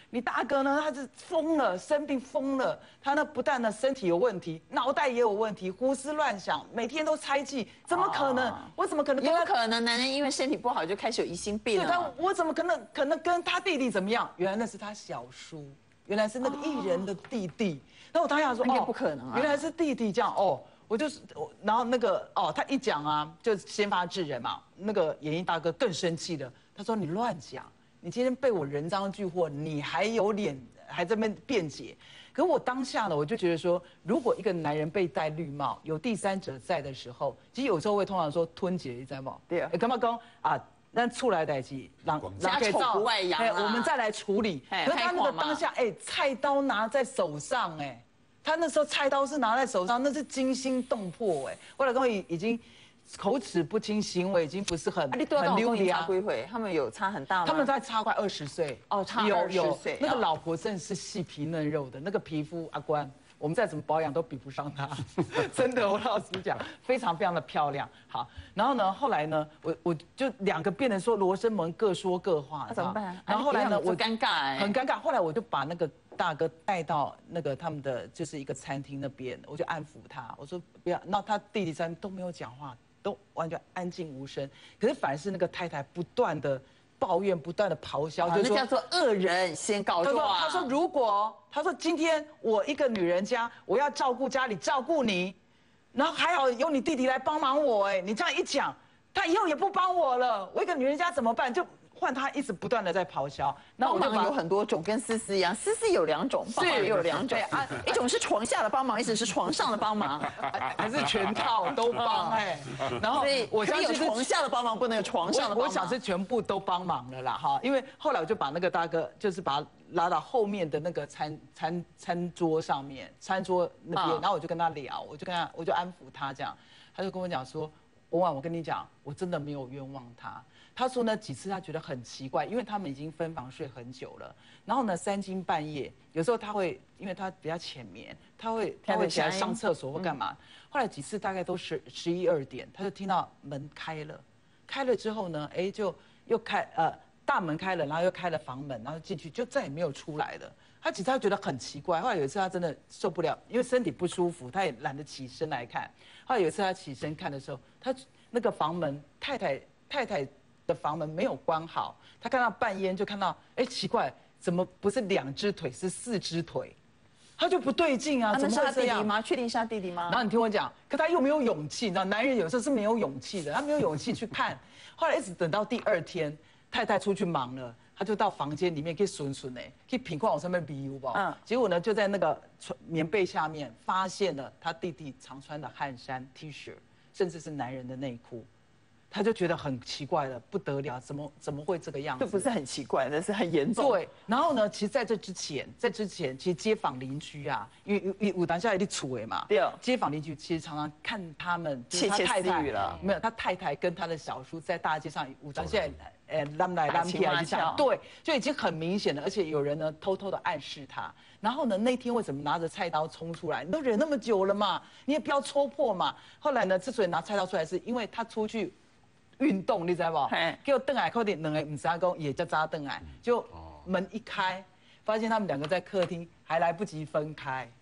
你大哥呢，他是疯了，生病疯了。他呢不但呢身体有问题，脑袋也有问题，胡思乱想，每天都猜忌，怎么可能？我怎么可能？ 有可能男人因为身体不好就开始有疑心病了。 对，但我怎么可能跟他弟弟怎么样？原来那是他小叔，原来是那个艺人的弟弟。那我当下说， 应该不可能啊， 原来是弟弟这样哦。我就是，然后那个他一讲啊，就先发制人嘛。那个演艺大哥更生气了，他说你乱讲。你今天被我人赃俱获，你还有脸还在那边辩解？可我当下呢，我就觉得说，如果一个男人被戴绿帽，有第三者在的时候，其实有时候会通常说吞结，你知道吗？ 对啊。 干嘛讲啊？那出来代志， 家丑不外扬啊。 我们再来处理。可是他那个当下，菜刀拿在手上，他那时候菜刀是拿在手上，那是惊心动魄，后来跟已经。口齿不清，行为已经不是很溜利啊。 他们有差很大吗？ 他们在差快20岁。 哦，差20岁。 那个老婆真的是细皮嫩肉的，那个皮肤阿关，我们再怎么保养都比不上她。真的，我老实讲，非常非常的漂亮。好，然后呢，后来呢，我就两个变成说罗生门各说各话， 那怎么办？ 然后后来呢，我尴尬， 很尴尬。后来我就把那个大哥带到那个他们的就是一个餐厅那边，我就安抚他，我说不要。那他弟弟三都没有讲话。都完全安静无声，可是反而是那个太太不断的抱怨，不断的咆哮， 就是说叫做恶人先告状。 他说如果他说今天我一个女人家，我要照顾家里，照顾你，然后还好有你弟弟来帮忙我，你这样一讲，他以后也不帮我了，我一个女人家怎么办？就换他一直不断的在咆哮。 那帮忙有很多种，跟思思一样，思思有2种，帮忙也有2种啊，一种是床下的帮忙，一种是床上的帮忙， 还是全套都帮然后我相信有床下的帮忙，不能有床上的帮忙。 我想是全部都帮忙了啦哈，因为后来我就把那个大哥就是把他拉到后面的那个餐桌上面，餐桌那边，然后我就跟他聊，我就安抚他这样，他就跟我讲说，文婉，我跟你讲，我真的没有冤枉他。他说呢，几次他觉得很奇怪，因为他们已经分房睡很久了。然后呢，3更半夜，有时候他会，因为他比较浅眠，他会起来上厕所或干嘛。后来几次大概都11、2点，他就听到门开了，开了之后呢，就又大门开了，然后又开了房门，然后进去就再也没有出来了。他其实他觉得很奇怪。后来有一次他真的受不了，因为身体不舒服，他也懒得起身来看。后来有一次他起身看的时候，他那个房门太太的房门没有关好，他看到半烟就看到，奇怪，怎么不是2只腿是4只腿？他就不对劲啊！ 怎么会这样吗？确定是他弟弟吗？ 然后你听我讲，可他又没有勇气，你知道，男人有时候是没有勇气的，他没有勇气去看。后来一直等到第2天，太太出去忙了，他就到房间里面去顺去品况往上面比吧。结果呢，就在那个棉被下面发现了他弟弟常穿的汗衫、T 恤，甚至是男人的内裤。他就觉得很奇怪了，不得了，怎么会这个样子？ 这不是很奇怪，那是很严重。 对，然后呢，其实在之前，其实街坊邻居啊，因为我当下有点处为嘛， 对， 街坊邻居其实常常看他们窃窃私语了。 没有，他太太跟他的小叔在大街上，我当现在拉来拉去啊，对，就已经很明显了，而且有人呢偷偷的暗示他。然后呢，那天为什么拿着菜刀冲出来？你都忍那么久了嘛，你也不要戳破嘛。后来呢，之所以拿菜刀出来，是因为他出去运动，你知道不？给我邓矮，可能2个唔3公也叫扎邓矮，就门一开，发现他们2个在客厅，还来不及分开，